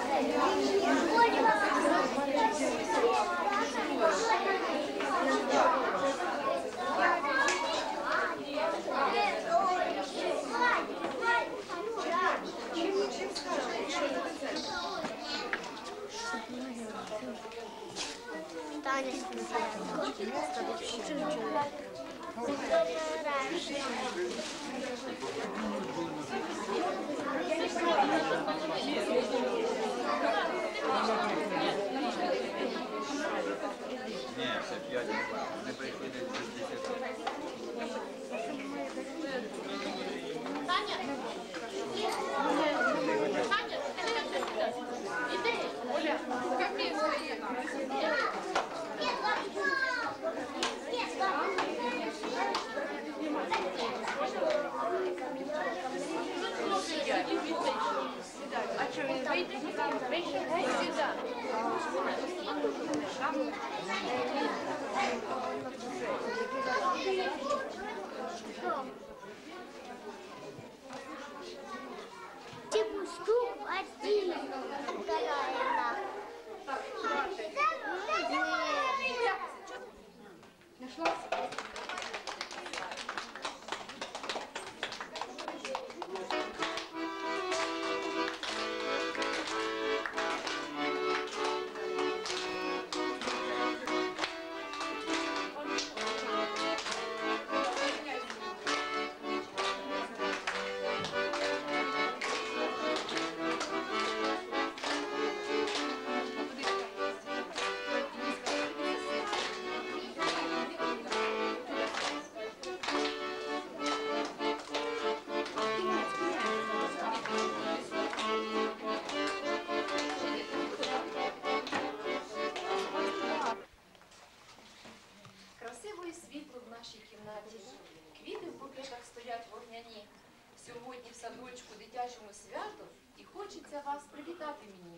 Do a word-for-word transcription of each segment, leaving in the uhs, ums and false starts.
Сьогодні в садочку дитячому святу і хочеться вас привітати мені.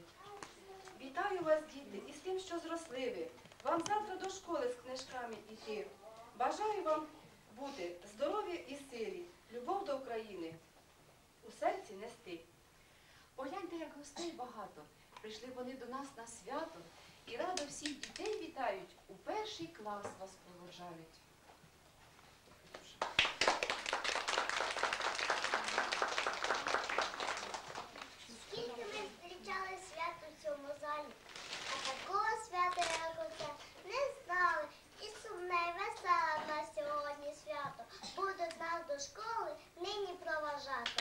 Вітаю вас, діти, із тим, що зросли ви. Вам завтра до школи з книжками йти. Бажаю вам бути здорові і силі, любов до України у серці нести. Погляньте, як гостей багато. Прийшли вони до нас на свято і радо всіх дітей вітають, у перший клас вас проводжають. Скільки ми зустрічали свято в цьому залі, а такого свята, як оце, не знали. І сумне, і веселе на сьогодні свято будуть нас до школи нині проважати.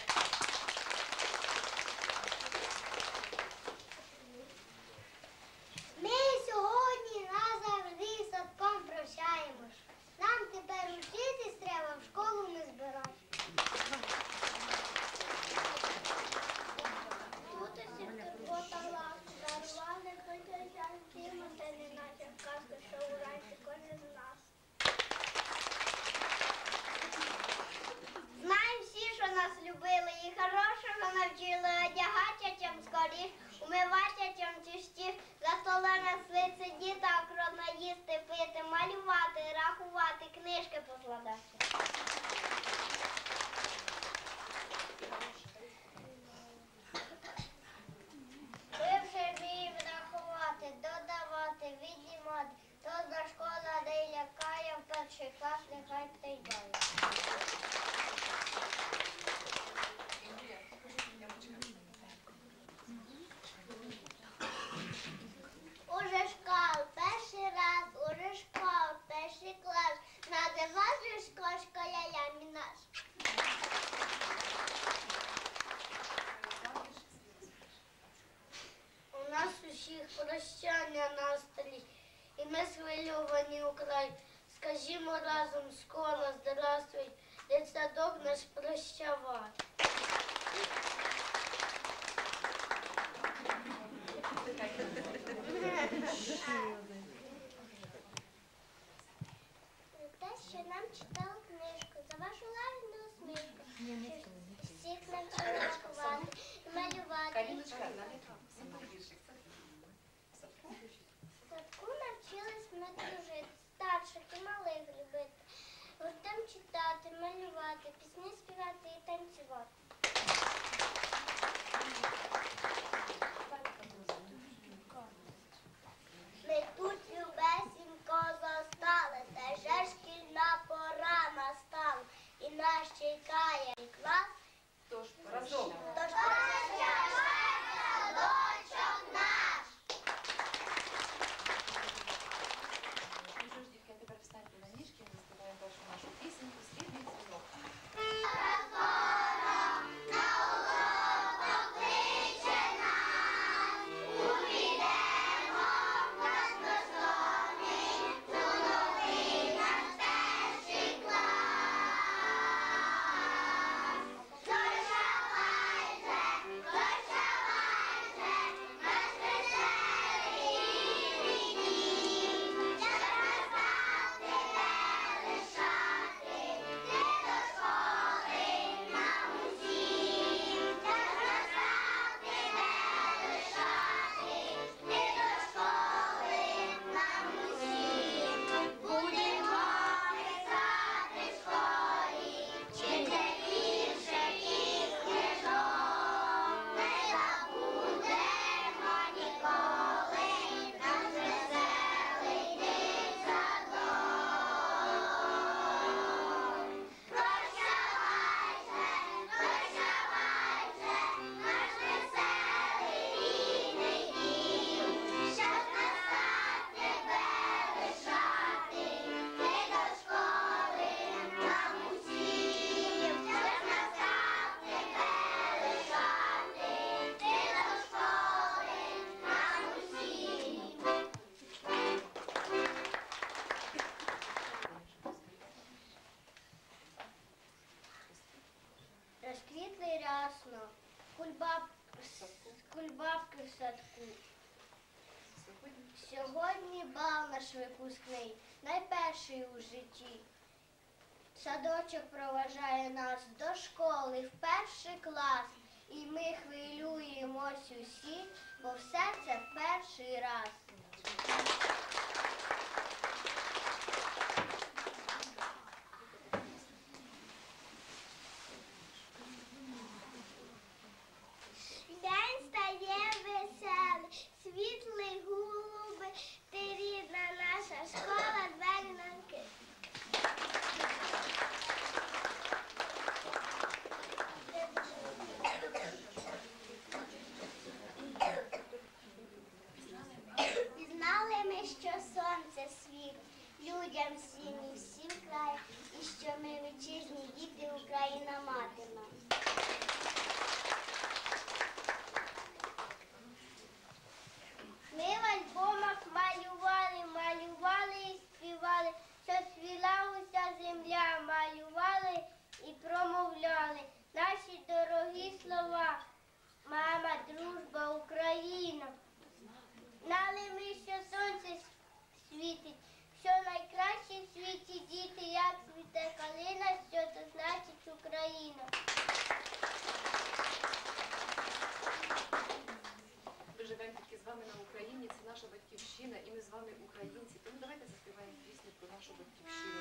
Ми сьогодні назавжди з садком прощаємось. Нам тепер учитись треба, в школу не збирати. Тут усі турбота лав, дарували хотя всім, це не наче казка, що уранці кожен з нас. Знаємо всі, що нас любили і хорошого навчили одягатися чим скоріш, умиватися чим чистіш, за стола несли сидіти, акуратно їсти, пити, малювати, рахувати, книжки покладати. Вивчи вміємо рахувати, додавати, віднімати, то до школи не лякає, в перший клас нехай прийдає. Уже школа, перший раз, уже школа, перший клас, називати школями наш. У нас усіх прощання на столі, і ми схвильовані украй. Скажімо разом скоро здравствуй, дитсадок наш прощавай. Те, що нам читали книжку, за вашу лагідну усмішку. Всіх навчили рахувати і малювати. В садку навчились ми дружити, старших і малих любити, гуртом читати, малювати, пісні співати і танцювати. кульбаб... з кульбабки в садку. Сьогодні бал наш випускний, найперший у житті. Садочок проважає нас до школи в перший клас. І ми хвилюємось усі, бо все це в перший раз. День стає веселий, світлий, голубий, ти рідна наша школа, двері нам кидають. Знали ми, що сонце світить людям всім і всім краям, і що ми вітчизні діти, Україна мати нам. Ми в альбомах малювали, малювали і співали, що свіла уся земля, малювали і промовляли наші дорогі слова. Мама, дружба, Україна. Знали ми, що сонце світить, що найкраще в світі діти, як цвіте калина, що то значить Україна. Ми живемо тільки з вами на Україні, це наша батьківщина, і ми з вами українці. Тому давайте заспіваємо пісню про нашу батьківщину.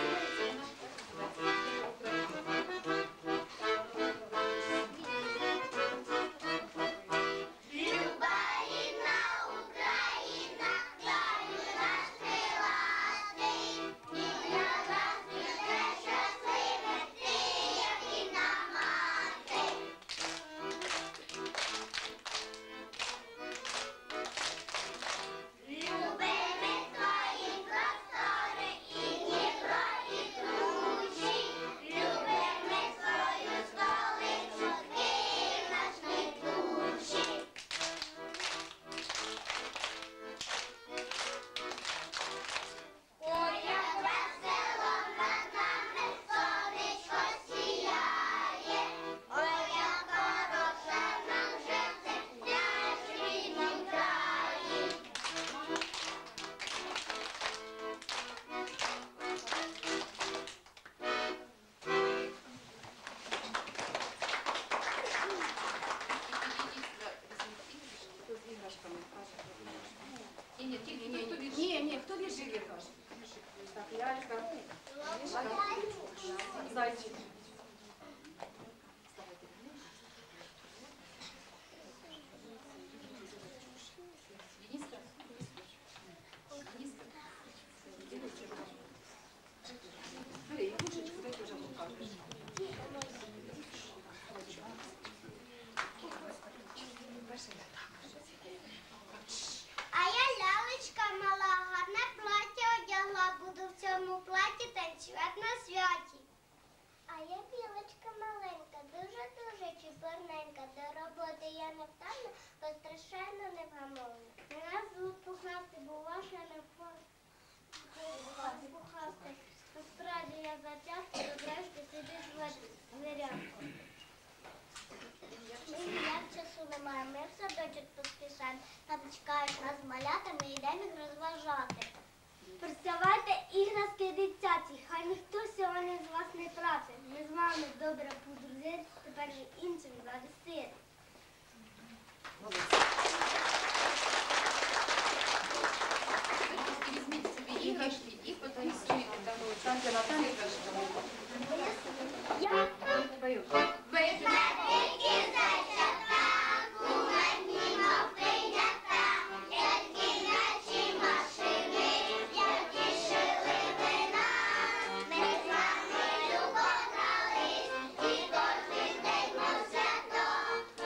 Ні, ні, хто віршики каже? Так, лялька, мишка, зайчик. Бери, і кушечку, дай ти вже покажеш. А я лялечка мала, гарне плаття одягла, буду в цьому платі танцювати на святі. А я білочка маленька, дуже-дуже чіпурненька, до роботи я не втомна, бо страшенно невгамовна. Мене звуть Пухнастий, бо ваша не пухастий. Насправді я затягти, добрешки сидиш в дверях. Ми ніяк часу немає, ми в садочок поспішаємо, там чекають нас малята, ми йдемо їх розважати. Приставайте іграшки дитяті, хай ніхто сьогодні з вас не працює. Ми з вами добре подружили, тепер же іншим завести. Візьміть собі іграшки і потанцюйте там. Танця на іграшками. Я Пою. Ми з вами любов дали, і кожен день свято.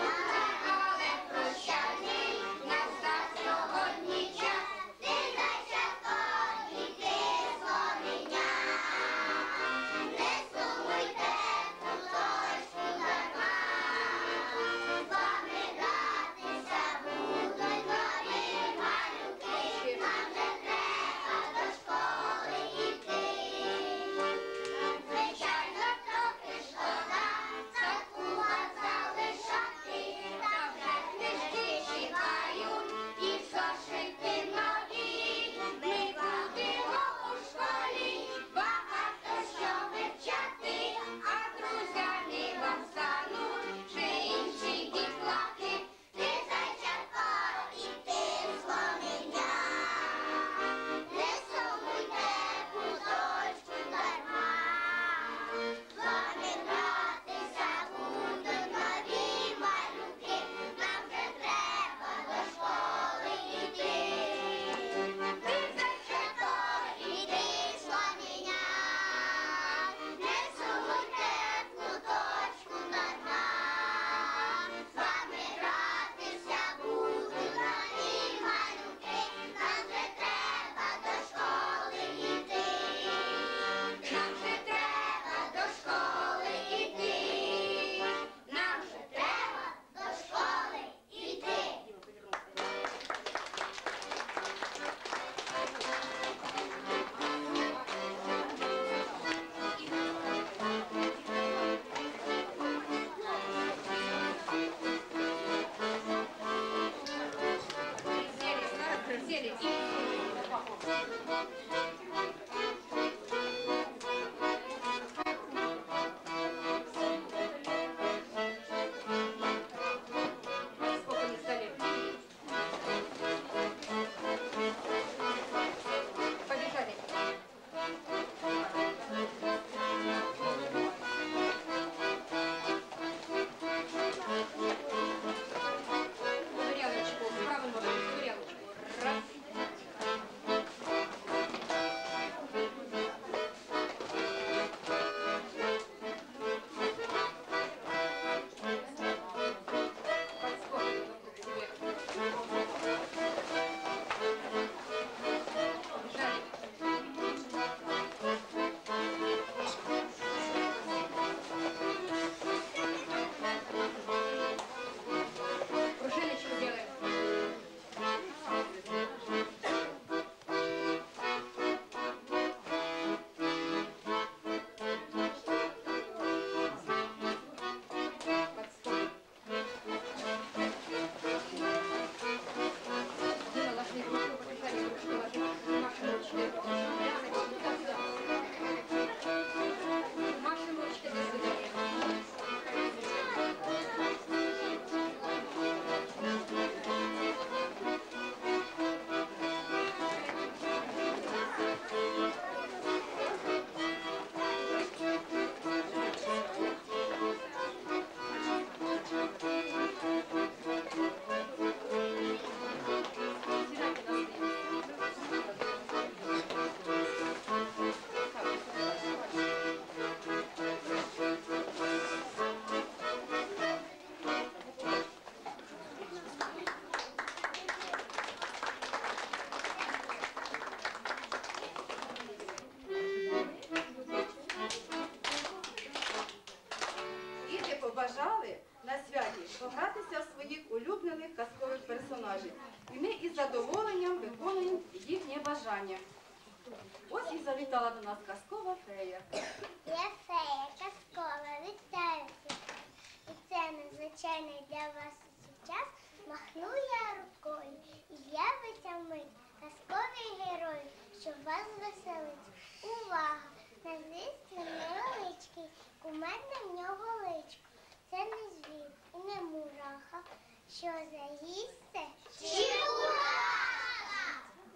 своїх улюблених казкових персонажів. І ми із задоволенням виконуємо їхнє бажання. Ось і завітала до нас казкова фея. Я фея казкова, вітаю всіх. І це незвичайний для вас час. Махну я рукою і з'явиться мить казковий герой, щоб вас веселить. Увага! На звіст він невеличкий, кумедне в нього личко. Це не звір і не мураха, що заїсте чебураха!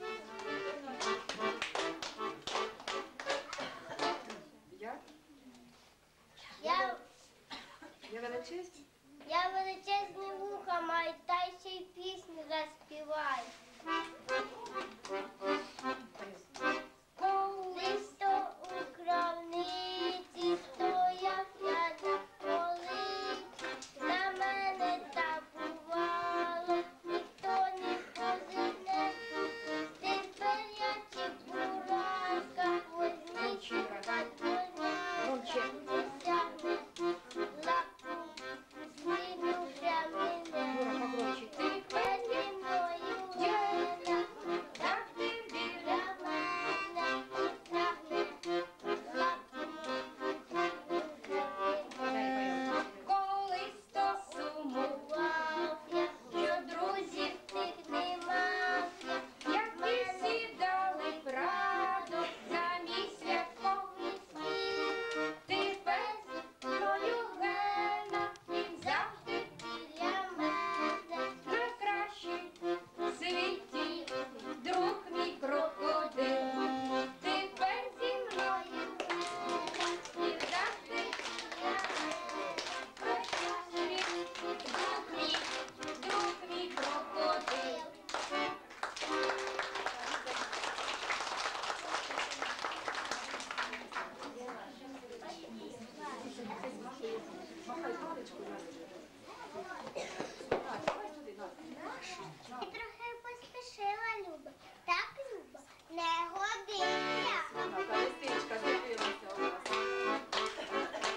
Я? Я, Я величезна? я величезні вуха маю, та й ще й пісню заспіваю. Колись то у крамниці стояв я на полиці, на мене та бувало, ніхто не позирне. Тепер я чебурашка, возьміть та коня, досягне лапу, зміню прямине. Тепер зі мною гена, так ти біля мене, досягне лапу, колись то сумував я, що друзів тих не мав я, як ми сідали в радо за мій святковий стіл. Тепер зі мною гена, він завжди біля мене, найкращий у світі друг мій крокодил. Тепер зі мною гена, він завжди біля мене, найкращий друг мій, друг мій крокодил. Махай паличкою, Настя. Давай туди, Настя. І трохи поспішила Люба. Так, Люба, не годиться. Така листичка з'явилася у нас.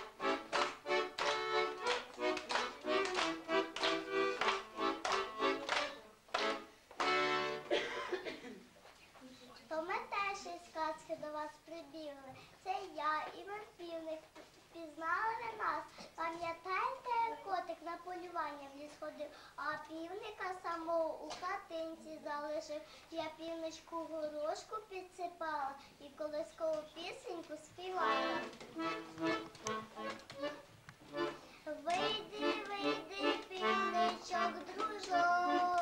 Пам'ятаєш, із казки до вас прибігли. Це я і мій півник. Пізнали ви нас. Пам'ятаєте, як котик на полювання в ліс ходив, а півника самого у хатинці залишив. Я півничку горошку підсипала і колискову пісеньку співала. Вийди, вийди, півничок, дружок,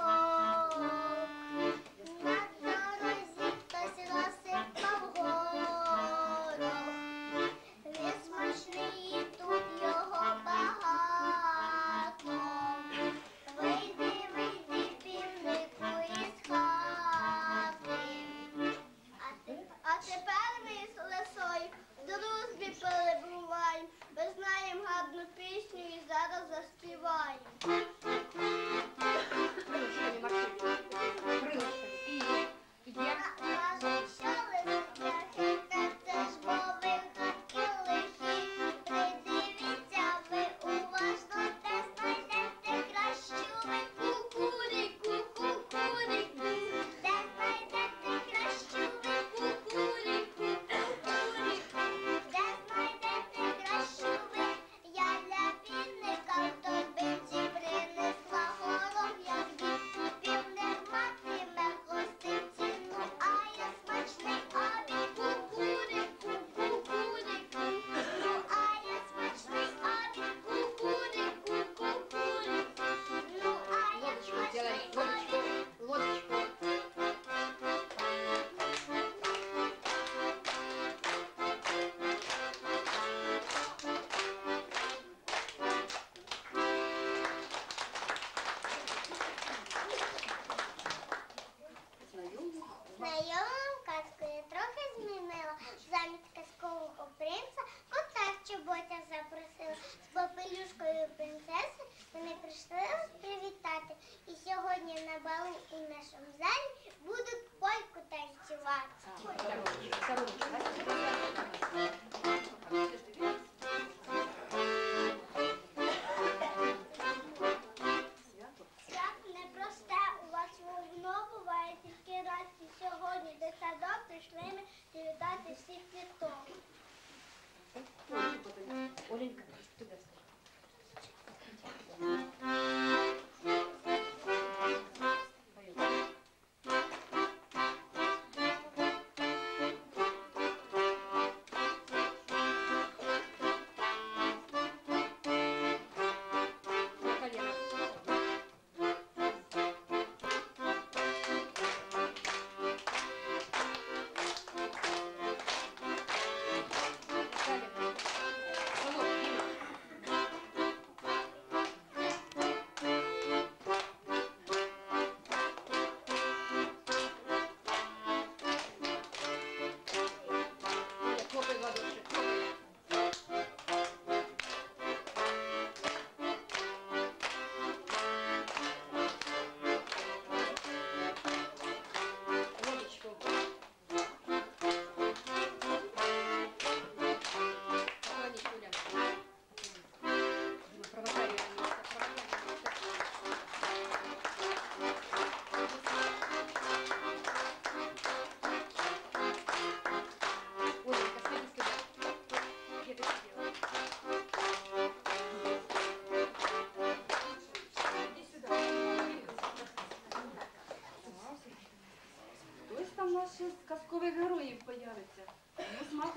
на дорозі хтось розсипав горох. Він смачний, і тут його багато. Вийди, вийди, півнику із хати. А теп- А тепер ми з лисою в дружбі перебуваємо. Ми знаємо гарну пісню і зараз заспіваємо.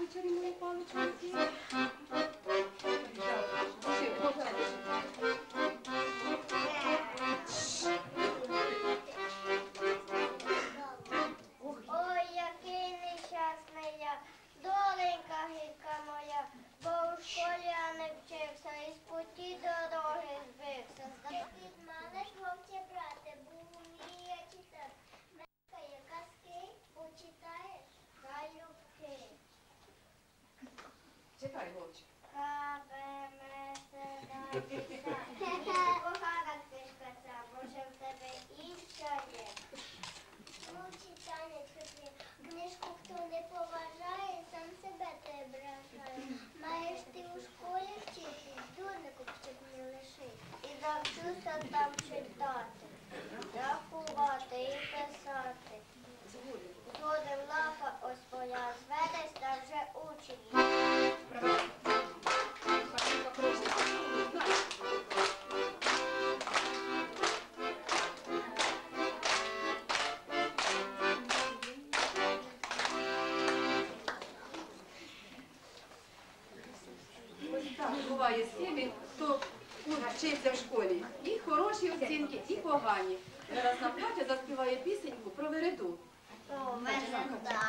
чарівною паличкою. Ой, який нещасний я, доленька гірка моя, бо у школі я не вчився, і з путі дороги збився. Від мене хлопці, брате, бо вміє читати. Мекає казки, почитаєш, залюбки. Читай, Вовчик. Погана книжка ця, може в тебе інша є. Мовчи, танець хитрий, книжку хто не поважає, сам себе те ображає. Маєш ти у школі вчитись, дурнику щоб не лишить. І навчуся там читати, рахувати і писати. Згодом лапа ось твоя, зведеш та вже учень. Ось так буває з тими, хто вчиться в школі. І хороші оцінки, і погані. Зараз нам Катя заспіває пісеньку про вереду. О, вереда.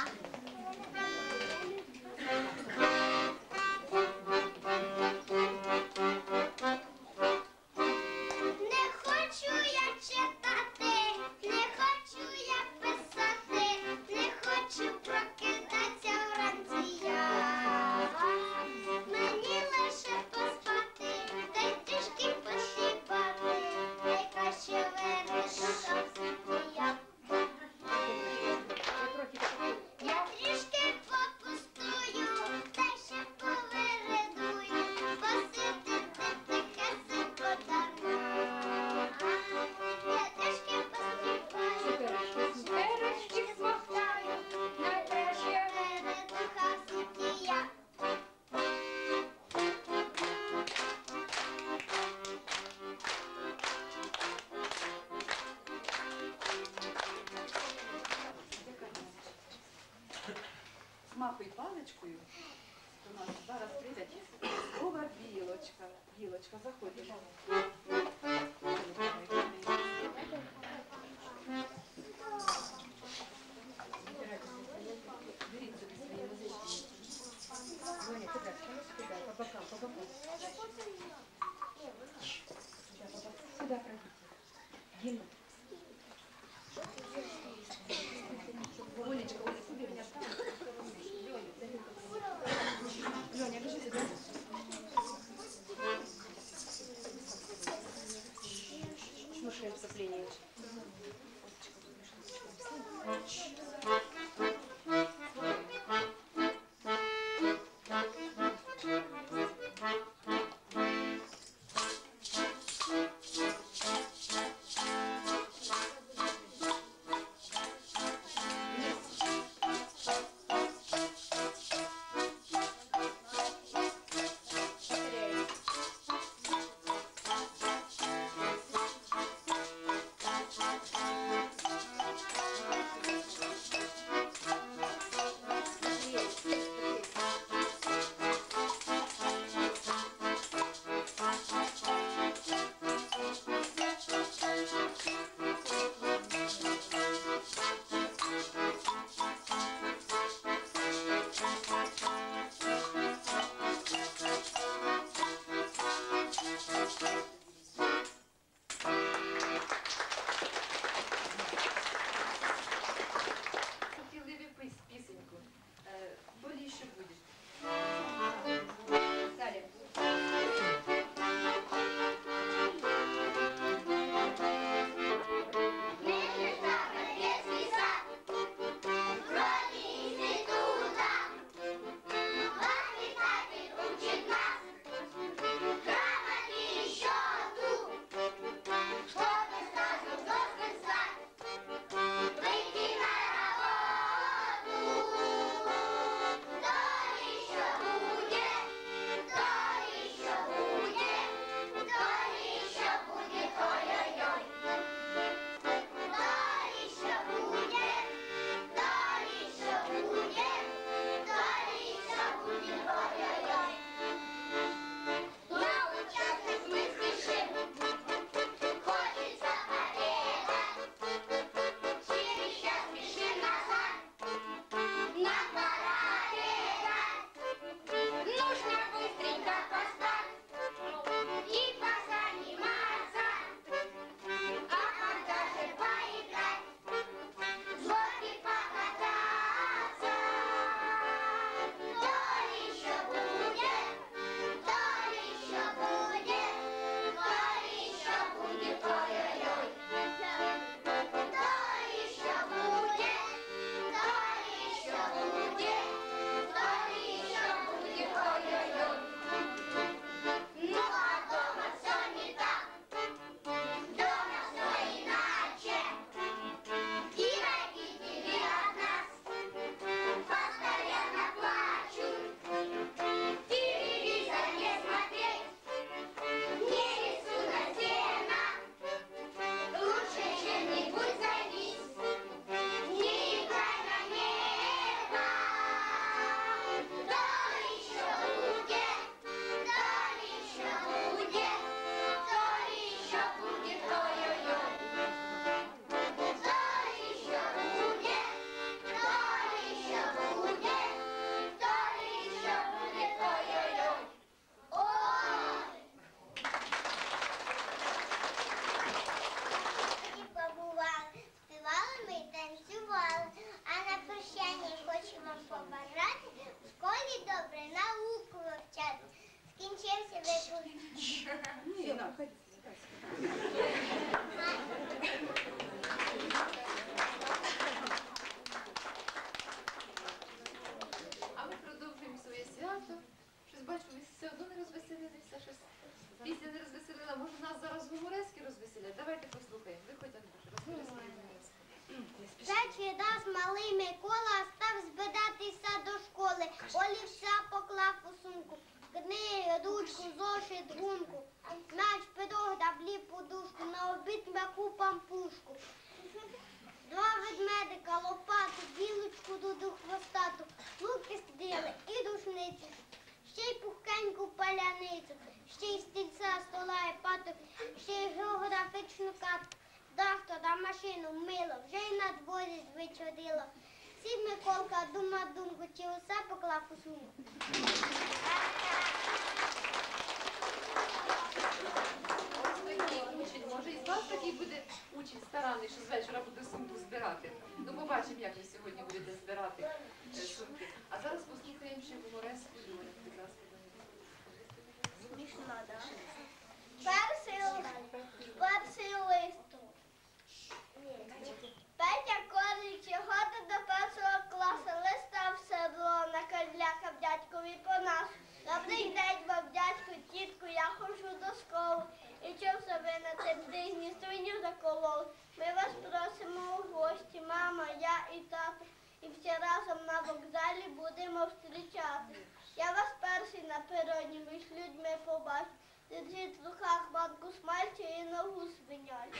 Не хочу я читати, не хочу я писати, не хочу прокидатися вранці я. Мені лише поспати, та й трішки посіпати, найкраще вереду там світі я. Я трішки попустую, та й ще повередую, посидити тихесенько дарма. Я трішки поспіваю, перечки смоктаю, найкраще вереду хай в світі я. З мапою і паличкою до нас зараз прийде слова білочка. Білочка, заходимо. Беріть собі свої музичні. Сюди пройдіть. Олечка, Оля, сюди мене встань. Леня, лежи сюда. Слушаем вступление. малий Микола став збиратися до школи. Олівця поклав у сумку, книги, ручку, зошит, гумку. М'яч, пирог, даблі, подушку, на обід м'яку пампушку. Два ведмедика, лопату, білочку, дуду хвостату, луки стріли і рушницю, ще й пухкеньку паляницю, ще й стільця, стола і пату, ще й географічну карту, трактора, машину, мило, вже й на дворі звечоріло. Сів Миколка, дума думку, чи усе поклав у сумку. Ось такий учень, може і з вас такий буде учень старанний, що з вечора буде сумку збирати. Ну побачимо, як ви сьогодні будете збирати е, сумки. А зараз послухаємо ще гумореску Юлю. Будь ласка. Смішно, так? Перший, перший листок. Петя Корич, годи до першого класу, листа все було на козляках дядькові по нас. Добрий день вам, дядьку, тітку, я ходжу до школи. І чим себе на цим тижні свиню закололи. Ми вас просимо у гості, мама, я і тато. І всі разом на вокзалі будемо зустрічати. Я вас перший на пероні, ви ж людьми побачите. Держіть в руках банку смальцю і ногу свинячу.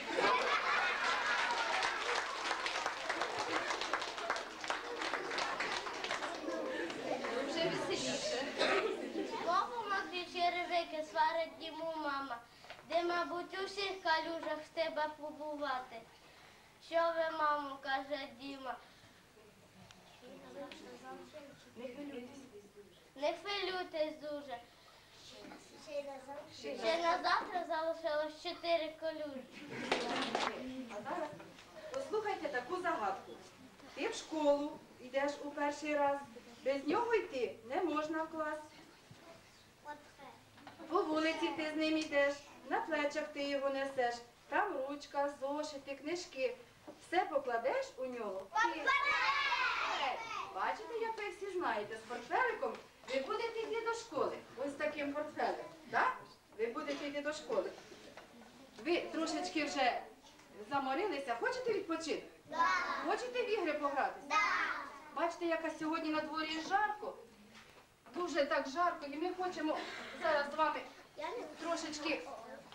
Вже веселіше. Богу мати черевики сварить йому мама, де, мабуть, у всіх калюжах з тебе побувати. Що ви, мамо, каже Діма. Не хвилюйтесь. Не хвилюйтесь дуже. Ще на завтра залишилось чотири калюжі. А зараз послухайте таку загадку. Ти в школу йдеш у перший раз, без нього йти не можна в клас. По вулиці ти з ним йдеш, на плечах ти його несеш. Там ручка, зошити, книжки. Все покладеш у нього. Портфель! Бачите, як ви всі знаєте, з портфеликом ви будете йти до школи. Ось з таким портфелем. Так? Ви будете йти до школи. Ви трошечки вже заморилися. Хочете відпочити? Да. Хочете в ігри погратися? Да. Бачите, яка сьогодні на дворі жарко. Дуже так жарко. І ми хочемо зараз з вами трошечки...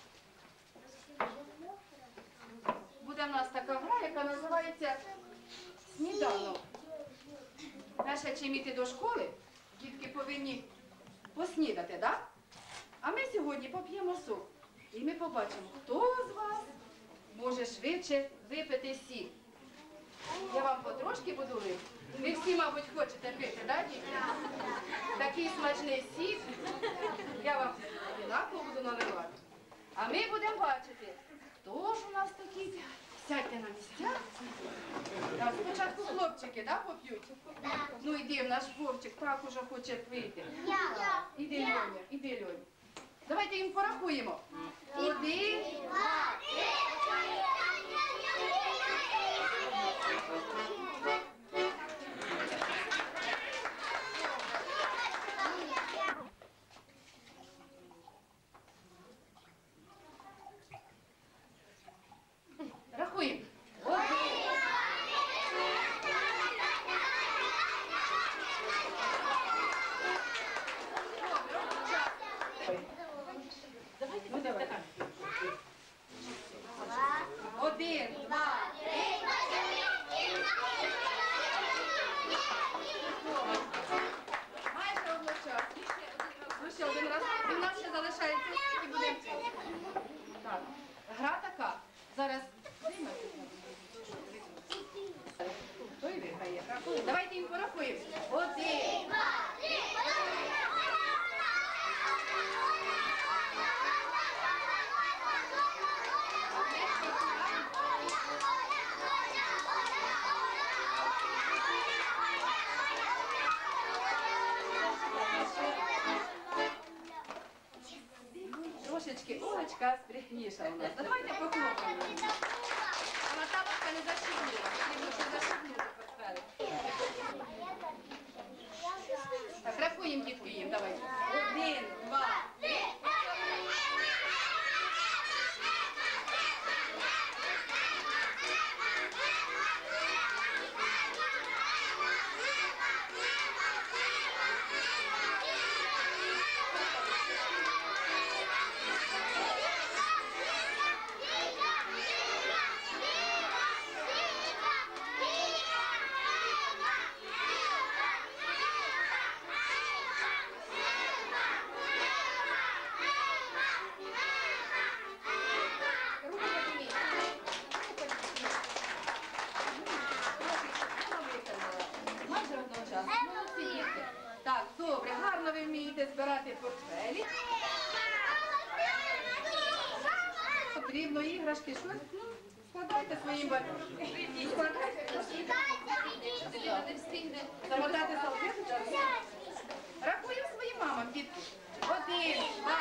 Буде в нас така гра, яка називається сніданок. Перше, чим іти до школи, дітки повинні поснідати, так? А ми сьогодні поп'ємо сок. І ми побачимо, хто з вас може швидше випити сік. Я вам потрошки буду лити. Ви всі, мабуть, хочете пити, так, дітки? Такий смачний сік. Я вам однаково буду наливати. А ми будемо бачити, хто ж у нас такий. Сядьте на місця. Так, спочатку хлопчики, да, поп'ють? Ну йди, наш Вовчик так уже хоче пити. Іди, Льоня, іди, Льоня. Давайте їм порахуємо. Один, два, рахуємо. Ну, давай. Один, два, три. Майже одночасно. Ну ще один раз. І в нас ще залишається і будемо. Так. Гра така. Зараз. Хто і виграє? Рахуємо. Давайте їм порахуємо. Один. Трошечки Олечка спрятніша у нас. Ну, давайте похлопаємо. А Наталочка не защіпнула. Не може защіпнути портфелик. Так, рахуємо, дітки, їм, давайте. Один, два, три. збирати портфелі. Потрібно іграшки, щось, ну, складайте своїм батькам. Якщо дитина не встигне, Замотати салфетку. Рахуємо своїм мамам, дітки. Один, два.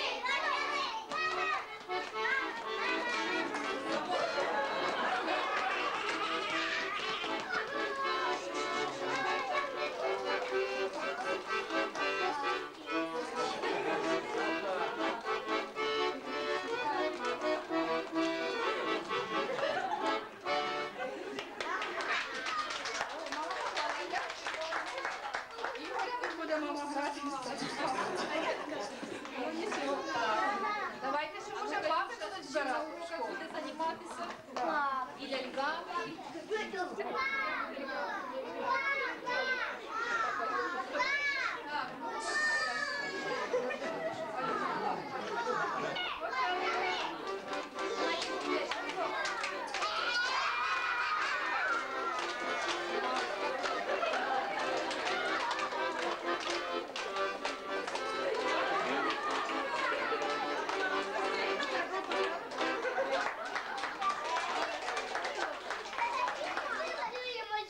Буде мама грати. Ну нічого. Давайте, що може папа тут збирати в школу. буде займатися і ляльками, Малюємо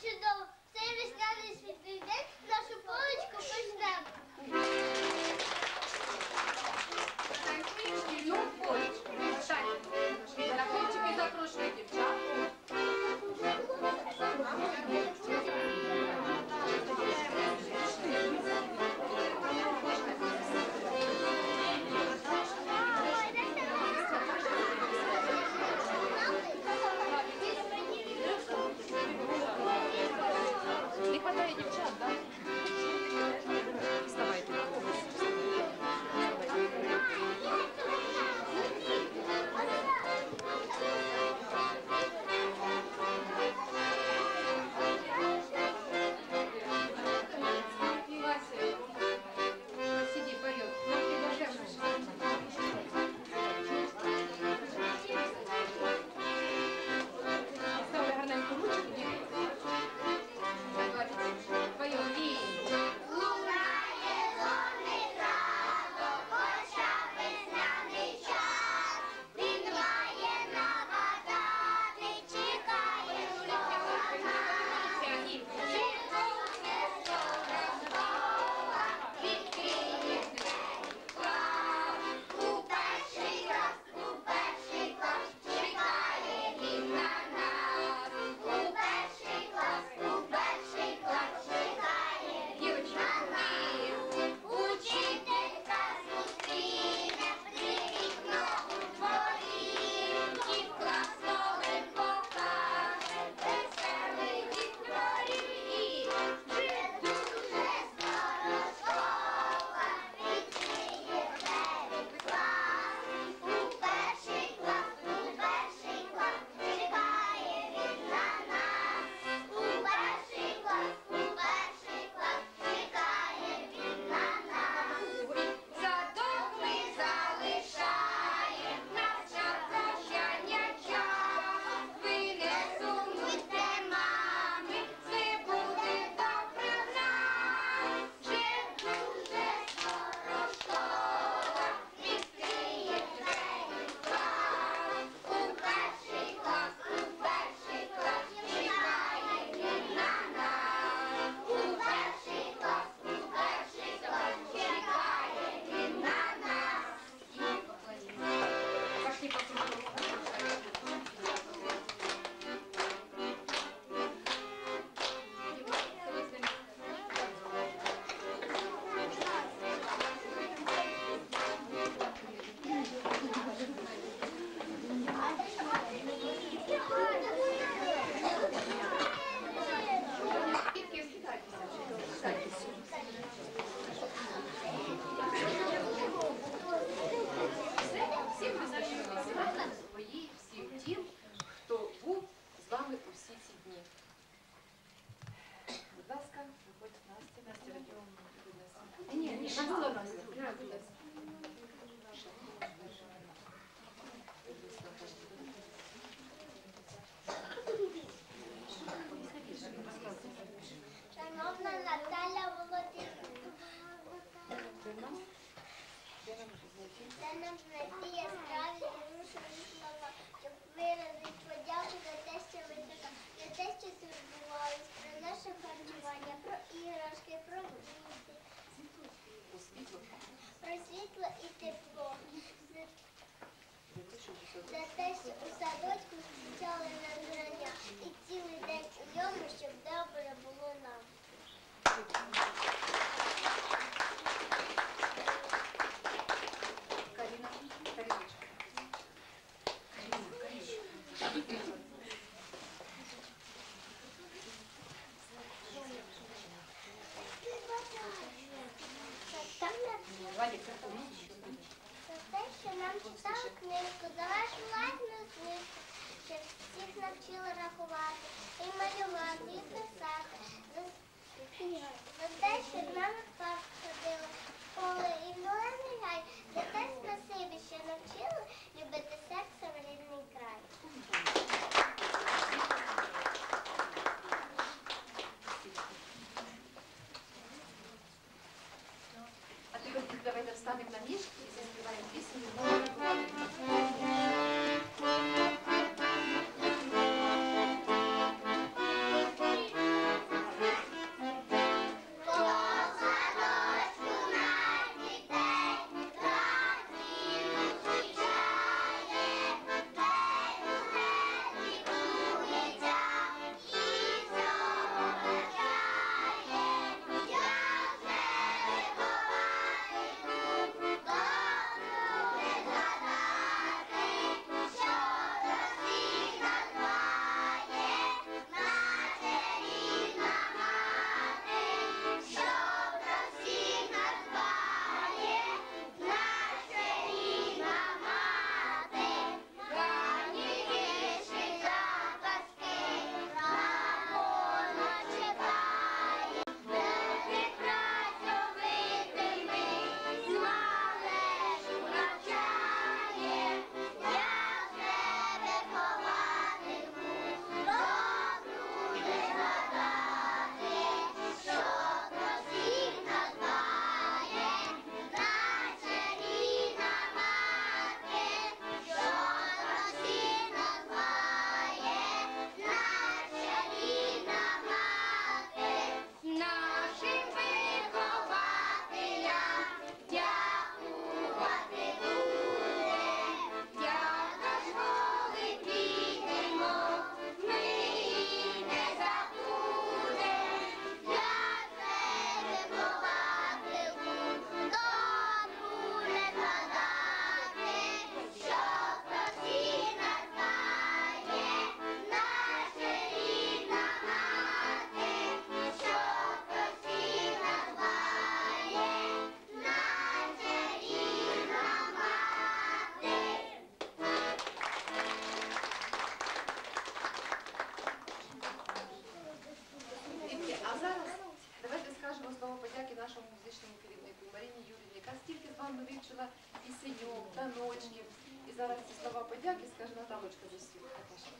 зараз ці слова подяки скаже Наталочка до всіх. Наташа.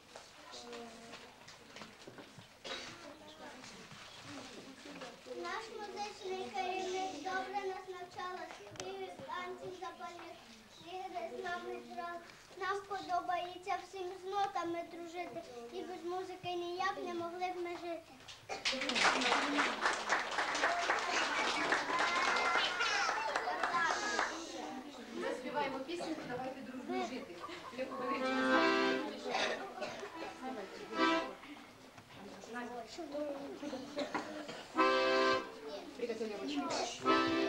Наш музичний керівник добре нас навчала, співів, танців, запальних ігри з нами грав. Нам подобається всім з нотами дружити, і без музики ніяк не могли б ми жити. Заспіваємо пісню «Давайте дружно жити». Любов Величко. Приготовили ручки.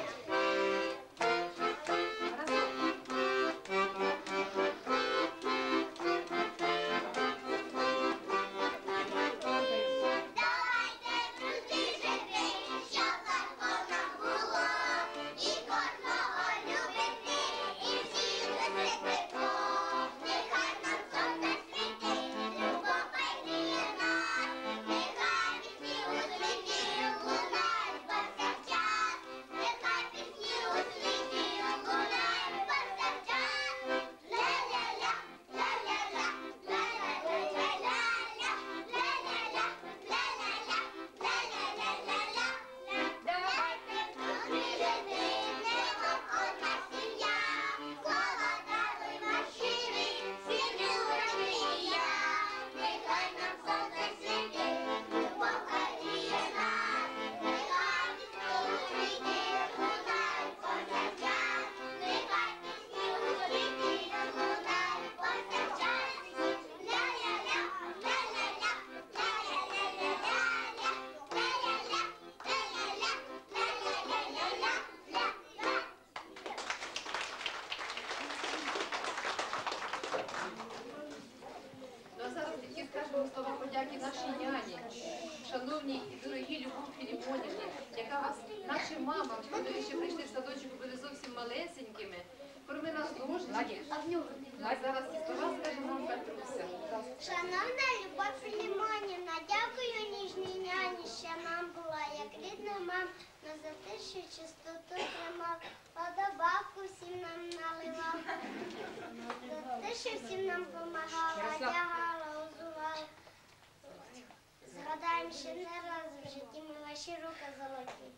Слова подяки нашій няні, шановній і дорогій Любов Філімонівні, яка вас, наші мама, коли ви ще прийшли в садочок, були зовсім малесенькими, корми нас ложечки. А зараз ці слова скаже нам Петруся. Шановна Любов Філімонівна, дякую ніжній няні, що нам була, як рідна мама, на за те, що чистоту тримав, подобавку всім нам наливав, за те, що всім нам помагала, одягала, озувала. Згадаємо ще не раз в житті, ми ваші руки золоті.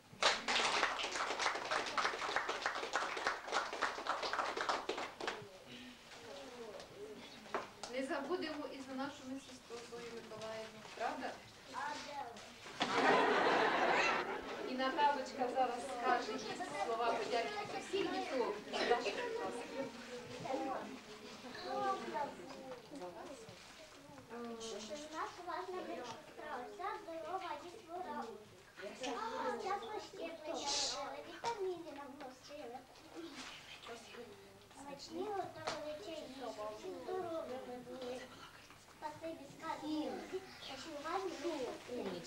Не забудемо і за нашу сестру Зою Миколаївну, правда? І Наталочка зараз скаже їй слова подяки від усіх діток. Наташа, будь ласка. Наша важна сестра, вся здорова дітвора. Часто щеплення робили, вітаміни нам носили. Смачні готовили чаї, всі здоровими були. Спасибі, скажіть, що уважні були.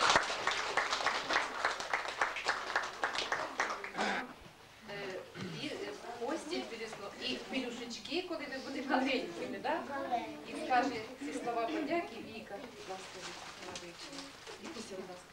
І постіль білізну, і пелюшечки, коли ви були маленькими, так? І скаже ці слова подяки Віка, будь ласка, Віка. Вікуся, будь ласка.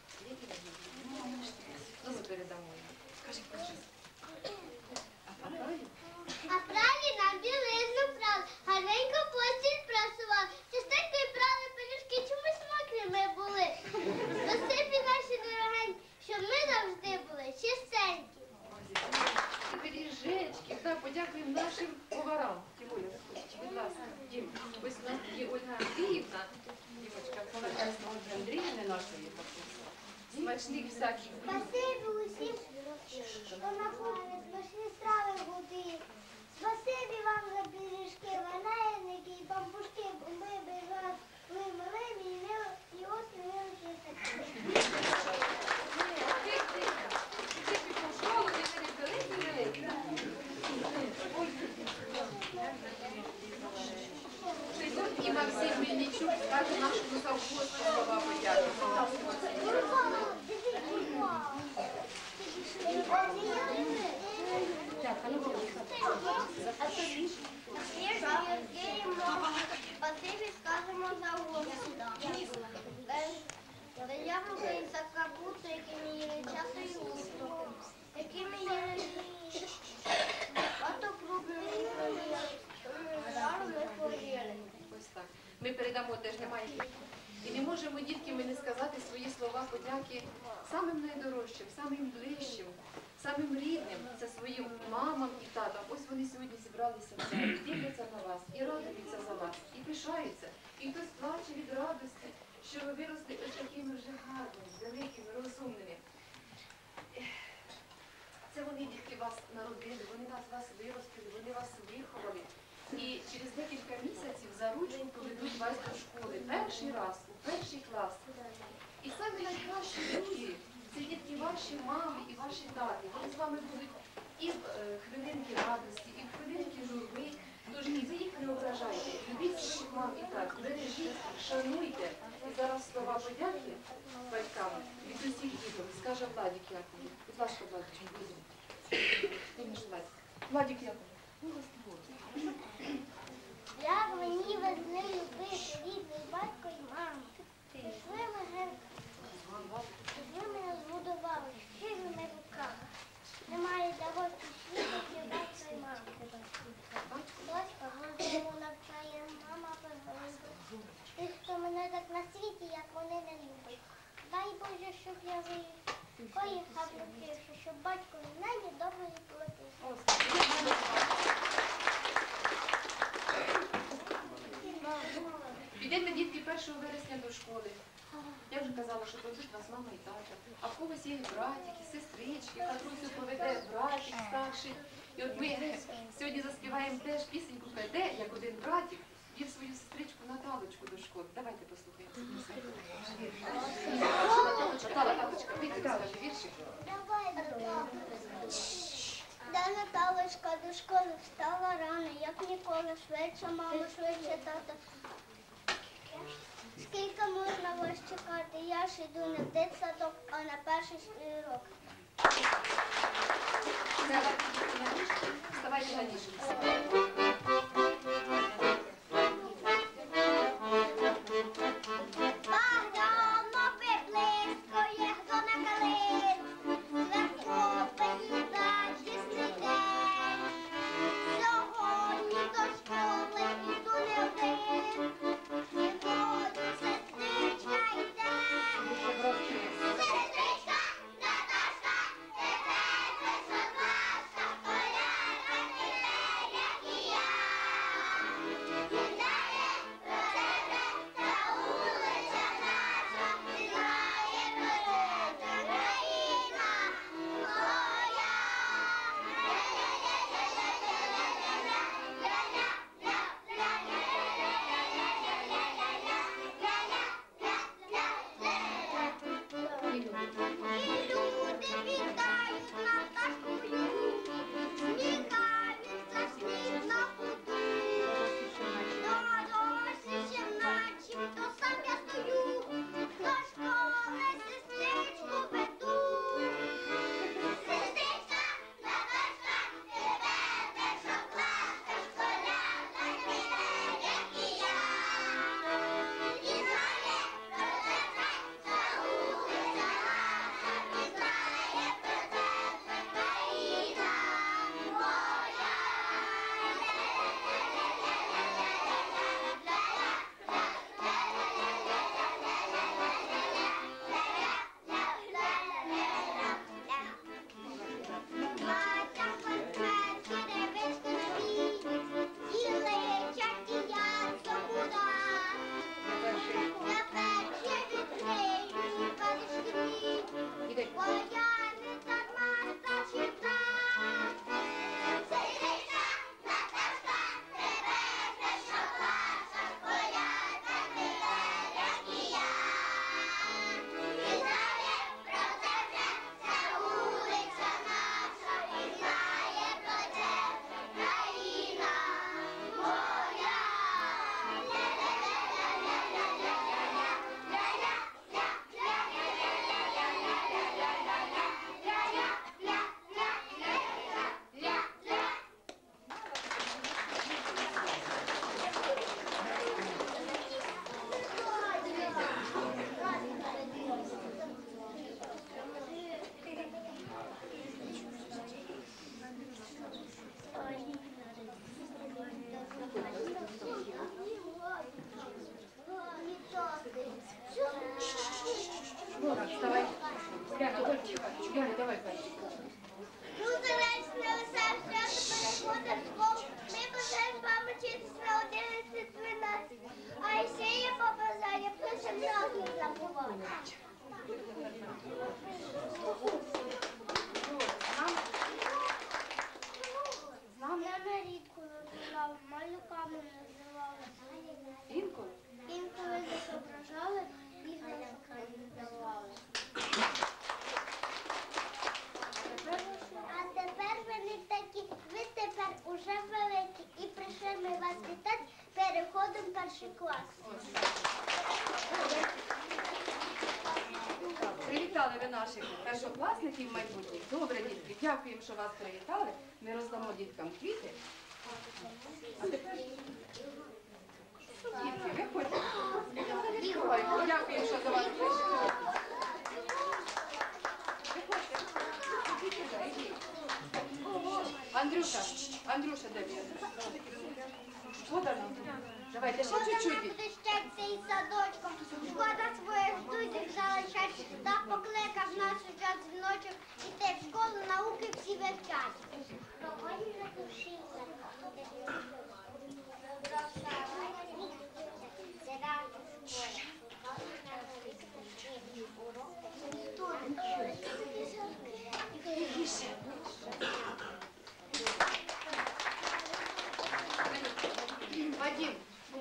Ну, ми передамо їм. Скажи, кажи. А правильно? А пралі нам білизну прали, гарненько постіль прасували. Частенько і прали пелюшки, чомусь мокрими були. Спасибі наші дорогенькі, щоб ми завжди були чистенькі. Пиріжечки, так, подякуємо нашим поварам. Тимоя, будь ласка, Дім, ось у нас є Ольга Андріївна, дівочка, Ольга Андріївна нашої смачних всяких блюд. Спасибі усім, хто на кухні смачні страви готує. Спасибі вам за пиріжки, вареники і пампушки, бо ми без вас були малими і не і ось не вилучили такі. І Максим Мельничук скаже нашому завгоспу слова подяки. Спасибі скажемо за Господа. За яблука і за капусту, якими їли часу і густо, якими їли багато крупними. ми передамо, теж немає. І не можемо, дітки, ми не сказати свої слова подяки самим найдорожчим, самим ближчим, самим рідним, це своїм мамам і татам. Ось вони сьогодні зібралися в залі, дивляться на вас і радуються за вас, і пишаються. І хтось плаче від радості, що ви виросли ось такими вже гарними, великими, розумними. Це вони, дітки, вас народили, вони нас вас виростили, вони вас виховали. І через декілька місяців за ручку поведуть вас до школи. Перший раз, у перший клас. І самі найкращі друзі, це дітки ваші мами і ваші тати. Вони з вами будуть і в е, хвилинки радості, і в хвилинки журби. Тож і ви їх не ображайте. Любіть своїх мам і тат, бережіть їх, шануйте. І зараз слова подяки батькам від усіх діток скаже Владик Яковлев. Будь ласка, Владик, Владик. Владик Яковлев. Як мені везли любити рідний батько і маму. Пішли мене, пішли мене збудували щирими руками. Немає дорожчі світу, як батько і мама. Батько голову навчає, мама погорить. Тих, хто мене так на світі, як вони не люблять. Дай Боже, щоб я виїхав. Поїхав любивши, щоб батько в мене добре платив. Підете, дітки, першого вересня до школи. Я вже казала, що поведуть нас мама і тата. А в когось є братики, сестрички, Катрусю поведе братик старший. І от ми сьогодні заспіваємо теж пісеньку «Де, як один братик вів свою сестричку Наталочку до школи». Давайте послухаємо. Наталя, Наталочка, вийди, скажи віршик. Давай, Наталочка. Да, Наталочка до школи встала рано, як ніколи, швидше, мамо, швидше, тато. Скільки можна вас чекати? Я ж іду не в дитсадок, а на перший свій урок. Вставайте на ніжки. Сестричка, Наташка, перший клас. Привітали ви наших першокласників майбутніх. Добре, дітки, дякуємо, що вас привітали. Ми роздамо діткам квіти. А тепер, дітки, виходьте. Ой, дякуємо, що до вас прийшли. Виходьте. Ідіть сюди, ідіть. Андрюша, Андрюша, де він? Вот она. Давайте ще чуть-чуть. Буде щастя із садочком. Шкода своїх друзів залишать. Так покликав наш час дзвіночок. Іти в школу, науки всі вивчать. Проводять за душі. Вадим.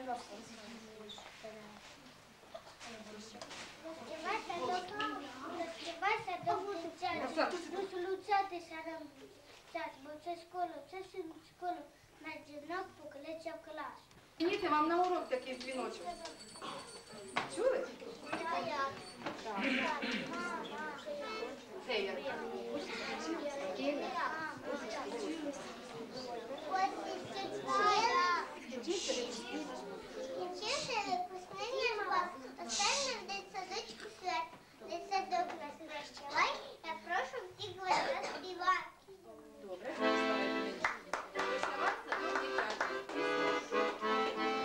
Співайся до вулиця, розлучатися час, бо це школа, це школа, на дзвінок покличе в клас. Підніміть вам на урок такий дзвіночок. Чули? Це я. Скінчився випускний клас, останній день садочку свят, день садок нас розчавай, я прошу всіх глаза співати. Добре, вставайте. Вишивати садок дитячий.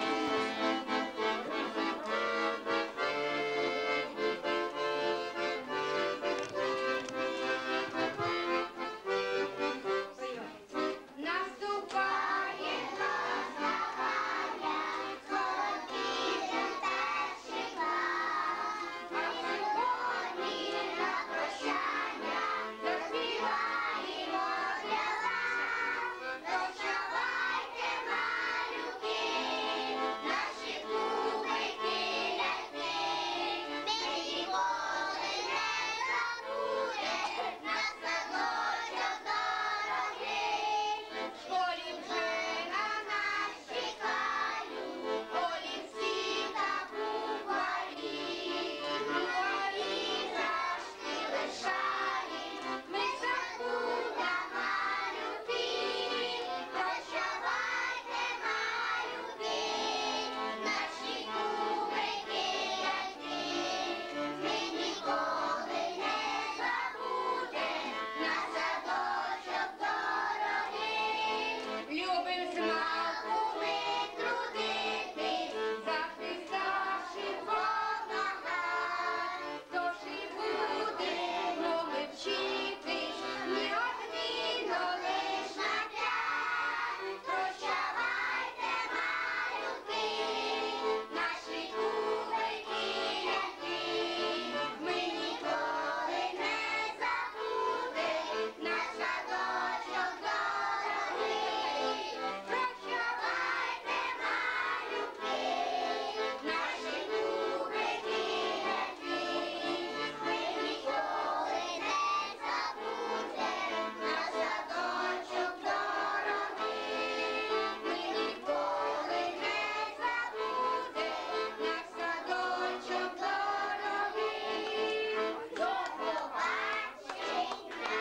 Наступає наставання, ходімо перший клас, а сьогодні на прощання заспіваємо для вас. Прощавайте, малюки, наші кубики ляльки, ми ніколи не забудем наш садочок дорогий. В школі вже на нас чекають олівці та букварі. Букварі завжди лишають, ми забудем малюки. Прощавайте, малюки, наші кубики ляльки, ми ніколи не забудем наш садочок дорогий. Любим смаку ми трудити, захиставши Бог нагад. Тож і будемо ми вчитись, неодмінно лиш на п'ять. Прощавайте, малюки, наші кубики ляльки, ми ніколи не забудем наш садочок дорогий. Прощавайте, малюки, наші кубики ляльки, ми ніколи не забудем наш садочок дорогий. Ми ніколи не забудем наш садочок дорогий. До побачення!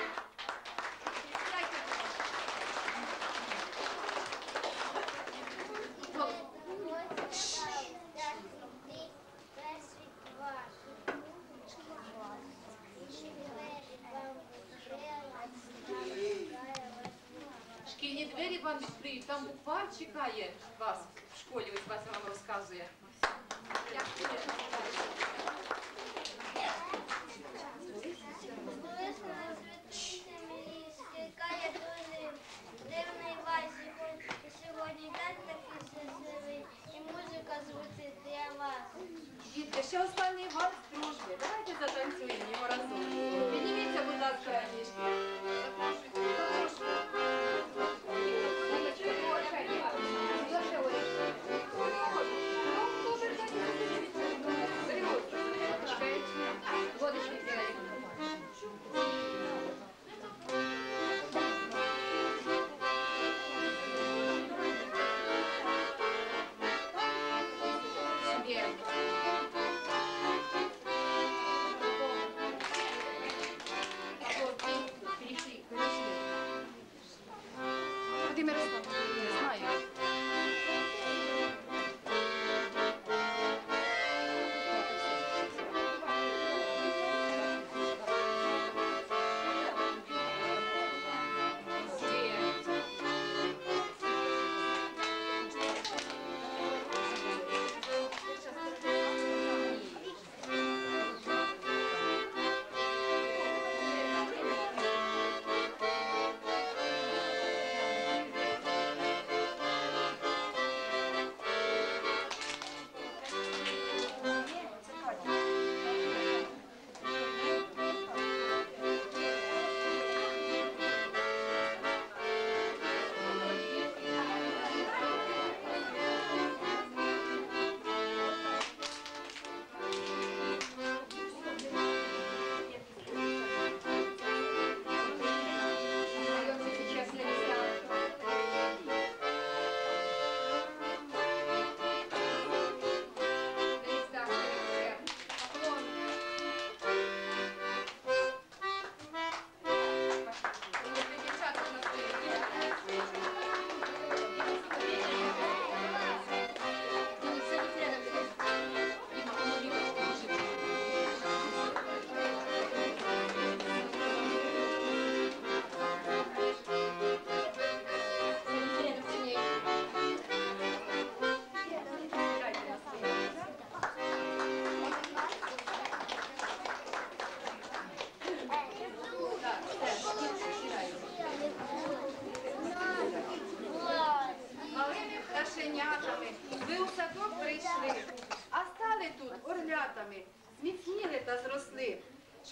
Шкільні двері вам відкриють, там буквар чекає вас в школі, ось Вася вам розказує. Дякую. Чекає дуже дивний Васі, сьогодні день такий щасливий, і музика звучить для вас. Дітки, ще останній вальс дружби. Давайте затанцюємо його разом. Підніміться, будь ласка, ніжки.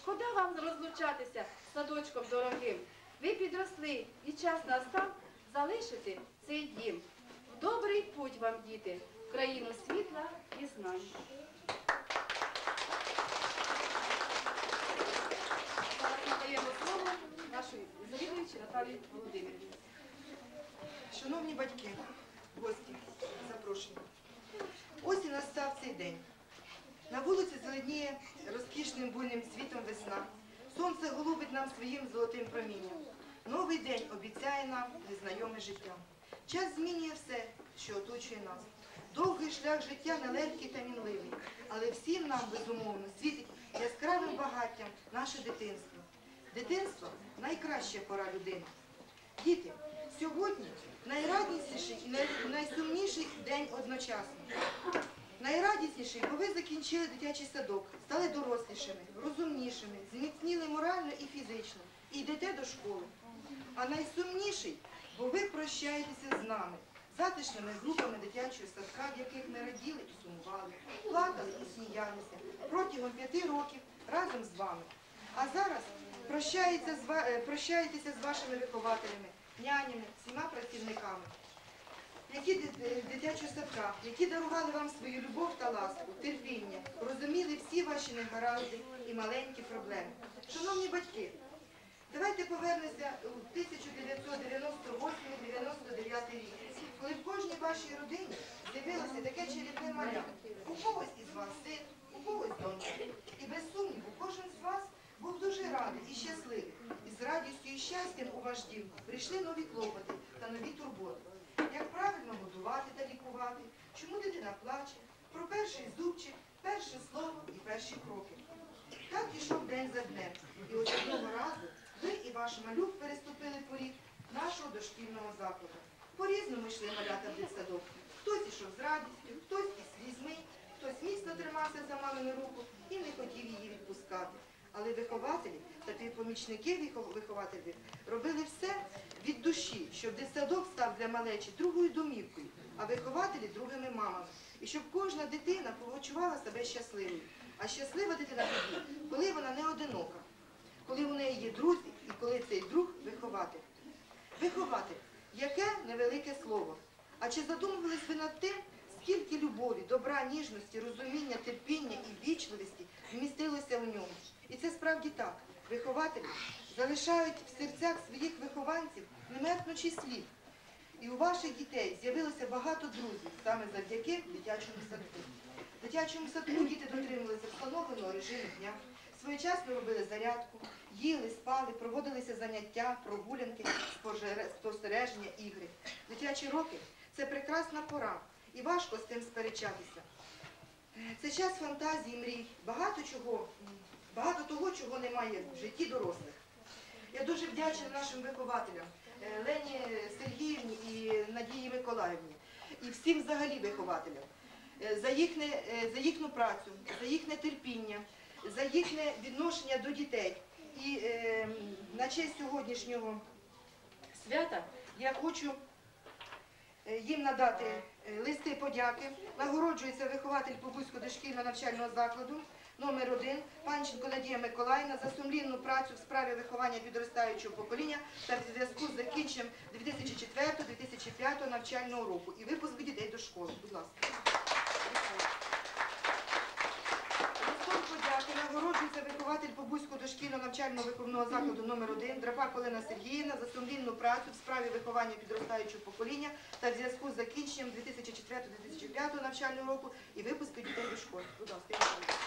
шкода вам розлучатися з садочком дорогим. Ви підросли і час настав залишити цей дім. В добрий путь вам, діти, в країну світла і знань. Зараз надаємо слово нашої завідуючій Наталії Володимирівні. Шановні батьки, гості, запрошені. Ось і настав цей день. На вулиці зеленіє розкішним буйним світом весна. Сонце голубить нам своїм золотим промінням. Новий день обіцяє нам незнайоме життя. Час змінює все, що оточує нас. Довгий шлях життя нелегкий та мінливий, але всім нам, безумовно, світить яскравим багаттям наше дитинство. Дитинство – найкраща пора людини. Діти, сьогодні найрадісніший і най- найсумніший день одночасно. Найрадісніший, бо ви закінчили дитячий садок, стали дорослішими, розумнішими, зміцніли морально і фізично, і йдете до школи. А найсумніший, бо ви прощаєтеся з нами, затишними групами дитячого садка, в яких ми раділи і сумували, плакали і сміялися протягом п'яти років разом з вами. А зараз прощаєтеся з, ва- е, прощаєтеся з вашими вихователями, нянями, всіма працівниками, які ди- дитячого садка, які дарували вам свою любов та ласку, терпіння, розуміли всі ваші негаразди і маленькі проблеми. Шановні батьки, давайте повернемося у тисяча дев'ятсот дев'яносто восьмий - дев'яносто дев'ятий рік, коли в кожній вашій родині з'явилося таке чарівне маля. У когось із вас син, у когось донька. І без сумніву, кожен з вас був дуже радий і щасливий. І з радістю і щастям у ваш дім прийшли нові клопоти та нові турботи. Як правильно годувати та лікувати, чому дитина плаче, про перший зубчик, перше слово і перші кроки. Так ішов день за днем. І ось одного разу ви і ваш малюк переступили поріг нашого дошкільного закладу. По-різному йшли малята в дитсадок. Хтось ішов з радістю, хтось із слізьми, хтось міцно тримався за мамину руку і не хотів її відпускати. Але вихователі та помічники вихов- вихователів робили все від душі, щоб дитсадок став для малечі другою домівкою, а вихователі другими мамами. І щоб кожна дитина почувала себе щасливою. А щаслива дитина тоді, коли вона не одинока, коли у неї є друзі і коли цей друг вихователь. Вихователь – яке невелике слово. А чи задумувались ви над тим, скільки любові, добра, ніжності, розуміння, терпіння і вічливості вмістилося в ньому? І це справді так. Вихователі залишають в серцях своїх вихованців немеркнучий слід. І у ваших дітей з'явилося багато друзів саме завдяки дитячому садку. В дитячому садку діти дотримувалися встановленого режиму дня, своєчасно робили зарядку, їли, спали, проводилися заняття, прогулянки, спожере- спостереження, ігри. Дитячі роки – це прекрасна пора, і важко з тим сперечатися. Це час фантазії, мрій, багато чого, багато того, чого немає в житті дорослих. Я дуже вдячна нашим вихователям, е, Лені Сергіївні і Надії Миколаївні, і всім взагалі вихователям, е, за, їхне, е, за їхню працю, за їхнє терпіння, за їхнє відношення до дітей. І е, на честь сьогоднішнього свята я хочу е, їм надати е, листи подяки. Нагороджується вихователь Побузького дошкільного навчального закладу номер один Панченко Надія Миколаївна за сумлінну працю в справі виховання підростаючого покоління та в зв'язку з закінченням дві тисячі четвертого - дві тисячі п'ятого навчального року і випуск дітей до школи. Будь ласка. Листом подяки нагороджується вихователь Побузького дошкільного навчального виховного закладу номер один Драпак Олена Сергіївна за сумлінну працю в справі виховання підростаючого покоління та в зв'язку з закінченням дві тисячі четвертого - дві тисячі п'ятого навчального року і випуску дітей до школи. Будь ласка.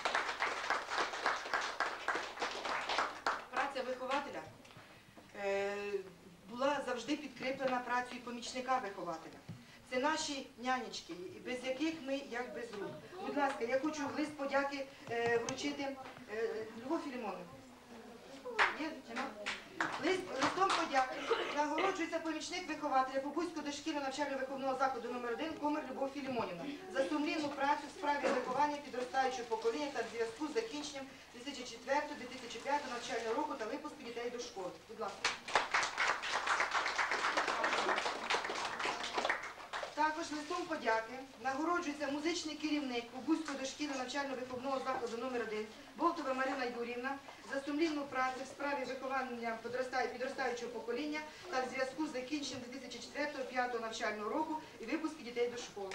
Праця вихователя е, була завжди підкріплена працею помічника вихователя. Це наші нянечки, без яких ми як без рук. Будь ласка, я хочу лист подяки е, вручити е, Любов Філімонівну. Є? Нема? Лист, листом подяки нагороджується помічник вихователя Побузького дошкільного навчально-виховного закладу номер один Комар Любов Філімонівна за сумлінну працю в справі виховання підростаючого покоління та в зв'язку з закінченням дві тисячі четвертого - дві тисячі п'ятого навчального року та випуску дітей до школи. Будь ласка. Також листом подяки нагороджується музичний керівник Побузького дошкільного навчально-виховного закладу номер один Болтова Марина Юрівна за сумлінну працю в справі виховання підростаючого покоління та в зв'язку з закінченням дві тисячі четвертого - дві тисячі п'ятого навчального року і випуску дітей до школи.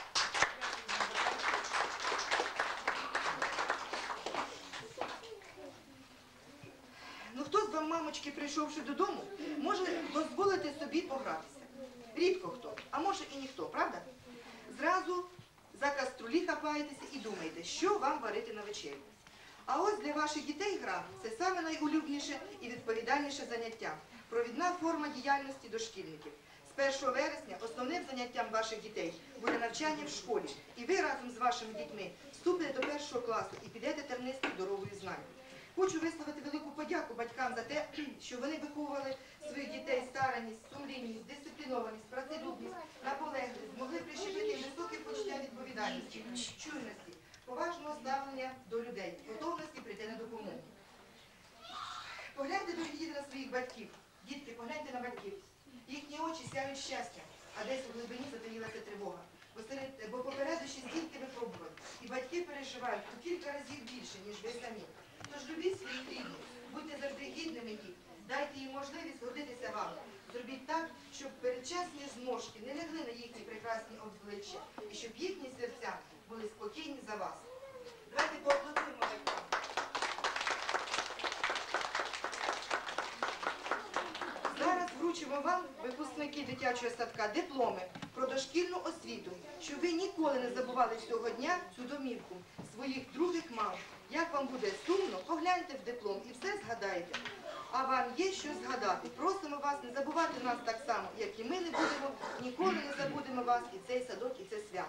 Ну хто з вам, мамочки, прийшовши додому, може дозволити собі погратися? Рідко хто, а може і ніхто, правда? Зразу за каструлі хапаєтеся і думаєте, що вам варити на вечерю. А ось для ваших дітей гра – це саме найулюбленіше і відповідальніше заняття – провідна форма діяльності дошкільників. З першого вересня основним заняттям ваших дітей буде навчання в школі, і ви разом з вашими дітьми вступите до першого класу і підете тернистою дорогою знань. Хочу висловити велику подяку батькам за те, що вони виховували своїх дітей старанність, сумлінність, дисциплінованість, працелюбність, наполегливість, змогли прищепити їм високе почуття відповідальності, чуйності, поважного ставлення до людей, готовності прийти на допомогу. Погляньте, дорогі діти, на своїх батьків. Дітки, погляньте на батьків. Їхні очі сяють щастя, а десь у глибині затаїлася тривога. Бо, серед, бо попереду ще стільки випробувань. І батьки переживають у кілька разів більше, ніж ви самі. Тож любіть своїх рідних, будьте завжди гідними їх, дайте їм можливість гордитися вами. Зробіть так, щоб передчасні зморшки не лягли на їхні прекрасні обличчя, і щоб їхні серця були спокійні за вас. Давайте поаплодуємо батькам. Зараз вручимо вам, випускники дитячого садка, дипломи про дошкільну освіту, щоб ви ніколи не забували цього дня цю домівку своїх других мам. Як вам буде сумно, погляньте в диплом і все згадаєте. А вам є що згадати. Просимо вас не забувати нас так само, як і ми не будемо, ніколи не забудемо вас і цей садок, і це свято.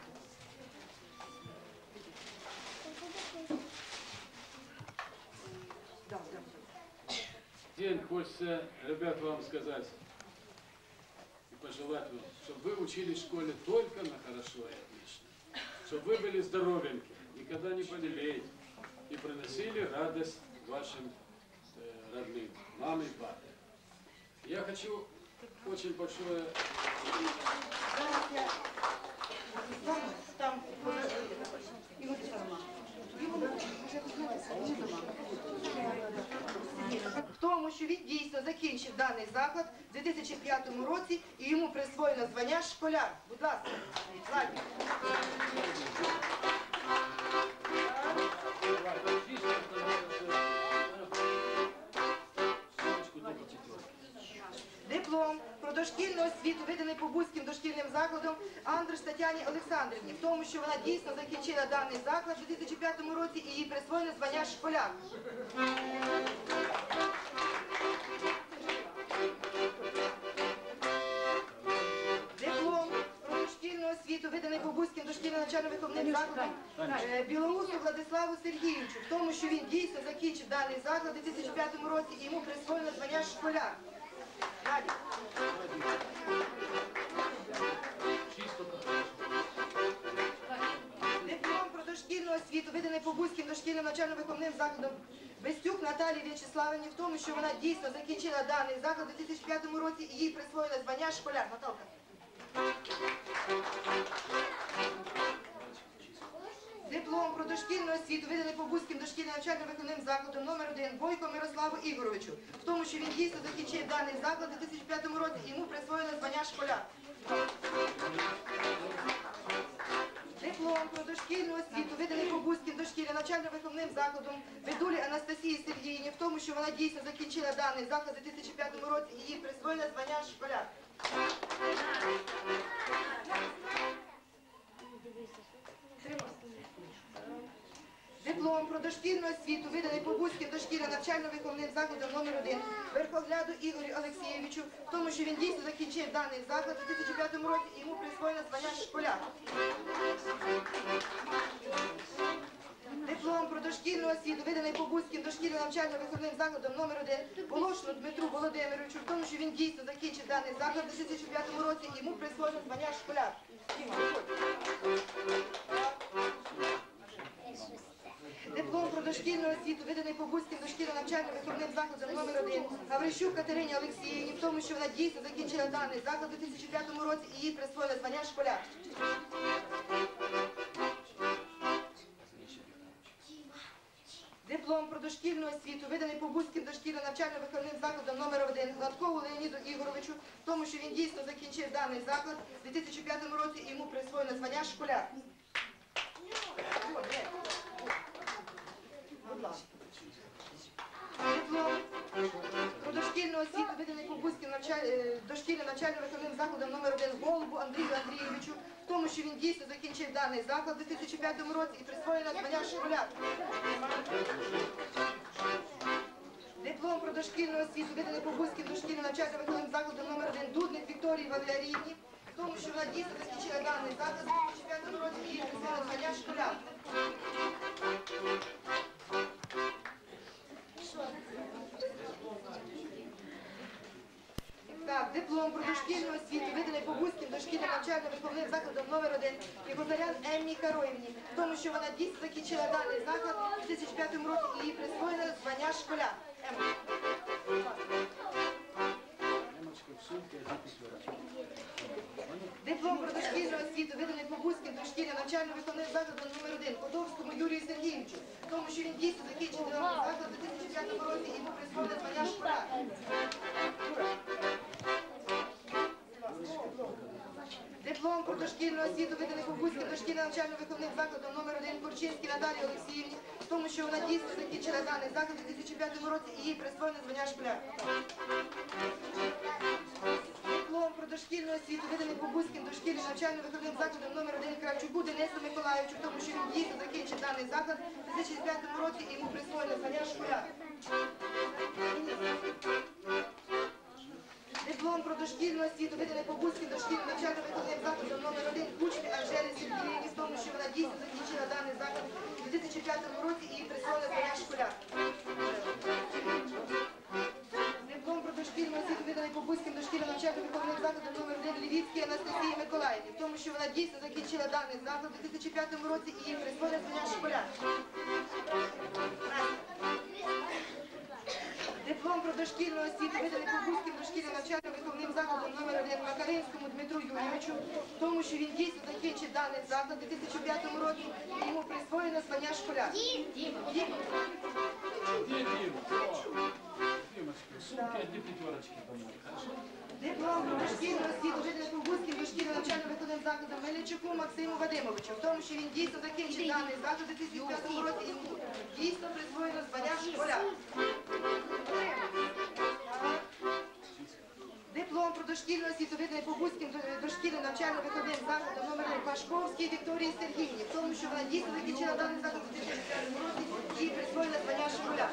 Да, да. День хочется, ребят, вам сказать и пожелать вам, чтобы вы учились в школе только на хорошо и отлично. Чтобы вы были здоровеньки, никогда не болели и приносили радость вашим э, родным, маме и папе. Я хочу очень большое... Зараз я стану, там, і от сама. В тому, що він дійсно закінчив даний заклад у дві тисячі п'ятому році і йому присвоєно звання школяр. Будь ласка, Владі. Диплом про дошкільну освіту виданий Побузьким дошкільним закладом Андреш Тетяні Олександрівні, в тому, що вона дійсно закінчила даний заклад у дві тисячі п'ятому році і їй присвоєно звання школяр. Диплом про дошкільну освіту виданий Побузьким дошкільним навчально-виховним закладом е, Білоусу Владиславу Сергійовичу, в тому, що він дійсно закінчив даний заклад у дві тисячі п'ятому році і йому присвоєно звання школяр. Далі. Диплом про дошкільну освіту виданий Побузьким дошкільним навчально-виховним закладом Бестюк Наталії В'ячеславівні, в тому, що вона дійсно закінчила даний заклад у дві тисячі п'ятому році і їй присвоєно звання школяр. Наталка. Диплом про дошкільну освіту виданий Побузьким дошкільним навчально-виховним закладом номер один Бойко Мирославу Ігоровичу, в тому, що він дійсно закінчив даний заклад у дві тисячі п'ятому році і йому присвоєно звання школяр. Диплом про дошкільну освіту виданий Побузьким дошкільним навчально-виховним закладом Ведулі Анастасії Сергіївні, в тому, що вона дійсно закінчила даний заклад у дві тисячі п'ятому році і їй присвоєно звання школяр. Диплом про дошкільну освіту виданий Побузьким дошкільним навчально-виховним закладом номер один Верхогляду Ігорю Олексійовичу, в тому, що він дійсно закінчив даний заклад у дві тисячі п'ятому році і йому присвоєно звання школяр. Диплом про дошкільну освіту виданий Побузьким дошкільним навчально-виховним закладом номер один Волошину Дмитру Володимировичу, в тому, що він дійсно закінчив даний заклад у дві тисячі п'ятому році і йому присвоєно звання школяр. Диплом про дошкільну дошкільну освіту, виданий Побузьким дошкільним навчально-виховним закладом номер один Гаврищук Катерині Олексіївні, в тому, що вона дійсно закінчила даний заклад у дві тисячі п'ятому році і їй присвоїли звання школяр. Диплом про дошкільну освіту, виданий Побузьким дошкільним навчально-виховним закладом номер один Гладкову Леоніду Ігоровичу, в тому, що він дійсно закінчив даний заклад у дві тисячі п'ятому році і йому присвоєно звання школяр. Будь ласка. Диплом про дошкільну освіту, виданий Побузьким навчаль- дошкільним навчально-виховним закладом номер один Голубу Андрію Андрійовичу, в тому, що він дійсно закінчив даний заклад у дві тисячі п'ятому році і присвоєно звання школяр. Диплом про дошкільну освіту, виданий Побузьким дошкільним навчально-виховним закладом номер один Дудник Вікторії Валеріївні, в тому, що вона дійсно закінчила даний заклад у дві тисячі п'ятому році і їй присвоєно звання школяр. Так, диплом про дошкільну освіту, виданий Побузьким дошкільним навчально-виховним закладом номер один Ігозарян Еммі Кароївні, в тому, що вона дійсно закінчила даний заклад у дві тисячі п'ятому році і їй присвоєно звання школяр. Емма. Диплом про дошкільну освіту, виданий Побузьким дошкільним навчально-виховним закладом номер один Котовському Юрію Сергійовичу, в тому, що він дійсно закінчив даний заклад у дві тисячі п'ятому році і йому присвоєно звання школяр. Диплом про дошкільну освіту, виданий Побузьким дошкільним навчально-виховним закладом номер один Корчинській Наталії Олексіївні, в тому, що вона дійсно закінчила даний заклад у дві тисячі п'ятому році і їй присвоєно звання школяр. Диплом про дошкільну освіту, виданий Побузьким дошкільним навчально-виховним закладом номер один Кравчуку Денису Миколаївичу, в тому, що він дійсно закінчив даний заклад у дві тисячі п'ятому році і йому присвоєно звання школяр. Диплом про дошкільну освіту, виданий Побузьким дошкільним навчально-виховним закладом номер один Кучмі Анжелі Сергіївні, в тому, що вона дійсно закінчила даний заклад у дві тисячі п'ятому році і їй присвоєно звання школяр. Диплом про дошкільну освіту, виданий Побузьким дошкільним навчально-виховним закладом номер один Лівіцькій Анастасії Миколаївні, в тому, що вона дійсно закінчила даний заклад у дві тисячі п'ятому році і їй присвоєно звання школяр. Диплом про дошкільну освіту, виданий Побузьким дошкільним навчально-виховним закладом номер один Макаринському Дмитру Юрійовичу, в тому, що він дійсно закінчив даний заклад у дві тисячі п'ятому році і йому присвоєно звання школяр. Діма. Діма. Димочка, сумки одни пятерочки помой, хорошо? Диплом про дошкільну освіту, виданий Побузьким дошкільним навчально-виховним закладом Мельничуку Максиму Вадимовичу, в тому, що він дійсно закінчив даний заклад у дві тисячі п'ятому році і йому дійсно присвоєно звання школяр. Диплом про дошкільну освіту, виданий Побузьким дошкільним навчально-виховним закладом номер один Пашковській Вікторії Сергіївні, в тому, що вона дійсно закінчила даний заклад у дві тисячі п'ятому році і їй присвоєно звання школяр.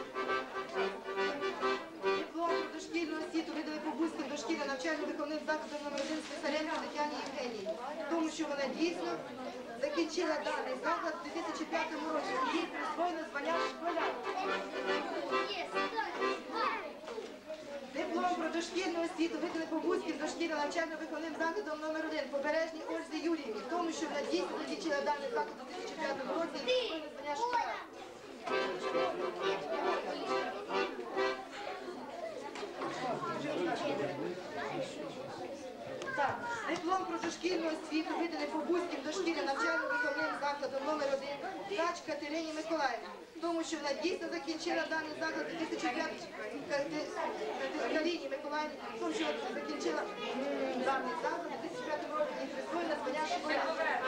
Диплом про дошкільну освіту, виданий Побузьким дошкільним навчально-виховним закладом номер один Списаренко Тетяні Євгенії, в тому, що вона дійсно закінчила даний заклад у дві тисячі п'ятому році і їй присвоєно звання школяр. Диплом про дошкільну освіту, виданий Побузьким дошкільним навчально-виховним закладом номер один Побережній Ользі Юріївні, в тому, що вона дійсно закінчила даний заклад у дві тисячі п'ятому році і присвоєно звання школяр. Так, диплом про дошкільну освіту, виданий Побузьким дошкільним навчально-виховним закладом номер один Ткач Катерині Миколаївні, в тому, що вона дійсно закінчила даний заклад у дві тисячі п'ятому році Катерині Миколаївні, в тому, що вона закінчила даний заклад у дві тисячі п'ятому році і присвоєно звання школяр.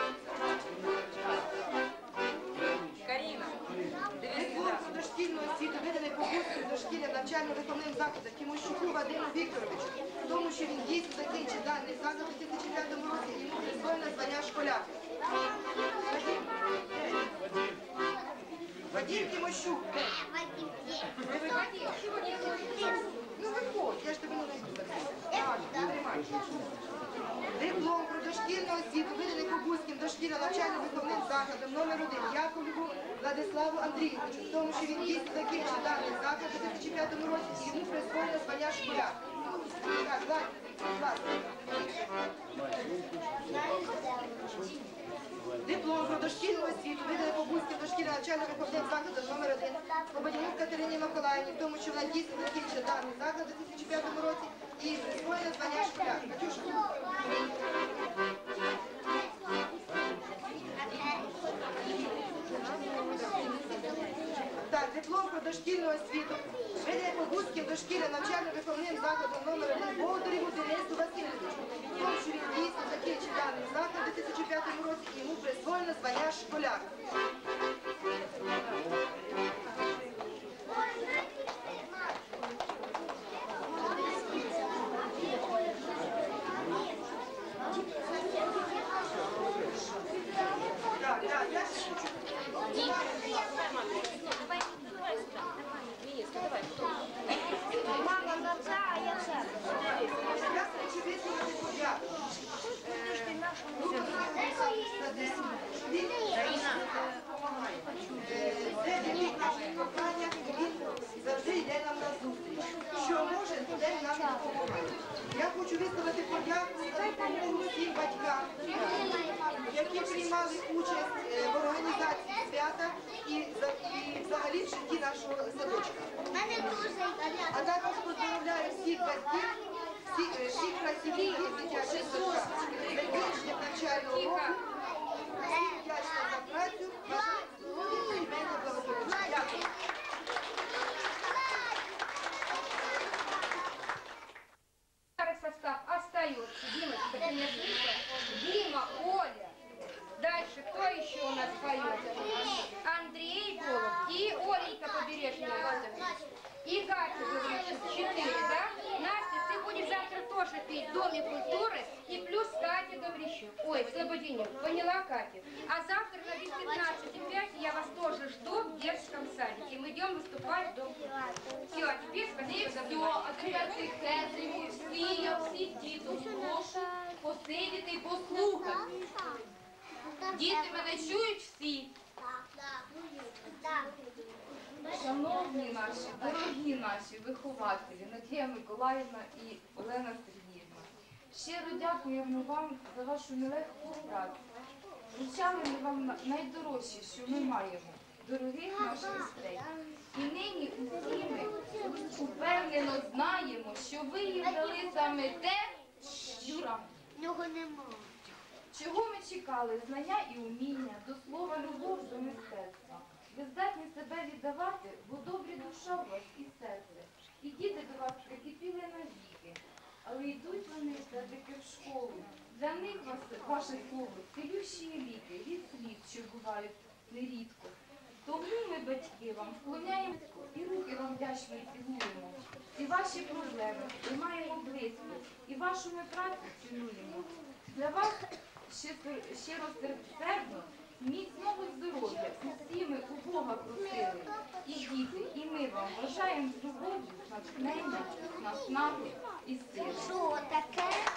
Диплом про дошкільну освіту, виданий Побузьким дошкільним навчально-виховним закладом Тимощуку Вадиму Вікторовичу, в тому, що він дійсно закінчив даний заклад у дві тисячі п'ятому році і йому присвоєно звання школяр. Вадим Тимощук. Ну виходь, я ж тебе не знайду. Диплом про дошкільну освіту, виданий Побузьким дошкільним навчально-виховним закладом номер один Яковлеву Владиславу Андрійовичу, в тому, що він дійсно закінчив даний заклад у дві тисячі п'ятому році і йому присвоєно звання школяр. Так, Владь, Владь. Диплом про дошкільну освіту, виданий Побузьким дошкільним навчально-виховним закладом номер один Лободянюк Катерині Миколаївні, в тому, що вона дійсно закінчила даний заклад у дві тисячі п'ятому році і присвоєне звання школяр. Катюша. Так, диплом про дошкільну освіту видає Побузьким дошкільним навчально-виховним закладом номер один Бовдареву Денису Васильовичу. В тому, що він дійсно закінчив даний заклад у дві тисячі п'ятому році і йому присвоєно звання школяр. Так, так, я ще хочу. Мама, за а я все. Я хочу висловити подяку. Він допомагає. Це він наших кохання, він завжди йде нам на зустріч. Що може, туди нам допомагає. Я хочу висловити подяку за допомогу всім батькам, які приймали участь в організації свята і взагалі в житті нашого садочка. А також поздравляю всіх батьків, всіх, всіх працівників дитячого садка, закінчення навчального року, всім вдячна за працю, бажаю здоров'я, сімейного благополуччя. Дякую. Старый состав остается. Димочка, ты меня слышишь? Дима, Оля. Дальше кто еще у нас поет? Андрей Голуб и Оленька Побережная. И Катя говорит, четыре, да? Настя, ты будешь завтра тоже петь в Доме культуры и плюс Катя Гаврищук. Ой, в Слободине, поняла, Катя? А завтра на без пятнадцати пять я вас тоже жду в детском садике. Мы идем выступать в Дом культуры. Все, а теперь спасибо за внимание. А тепер тихесенько, всі, я всіх діток прошу посидіти і послухати. Діти мене чують всі. Шановні наші, дорогі наші вихователі, Надія Миколаївна і Олена Сергіївна, щиро дякуємо вам за вашу нелегку працю. Вручали ми вам найдорожче, що ми маємо, дорогих наших дітей. І нині усі ми упевнено знаємо, що ви їм дали саме те, Юра, Нього нема. чого ми чекали, знання і уміння, до слова любов до мистецтва. Ви здатні себе віддавати, бо добрі душа у вас і серце. І діти до вас прикипіли навіки, але йдуть вони все-таки в школу. Для них вас, ваше слово, цілющі ліки від слів, що бувають нерідко. Тому ми, батьки, вам вклоняємо і руки вам вдячно цілуємо. І ваші проблеми приймаємо близько, і вашу ми працю цінуємо. Для вас щиросердно, міцного здоров'я, усі ми у Бога просили. І діти, і ми вам бажаємо з любов'ю, натхнення, наснаги і сили. Що таке?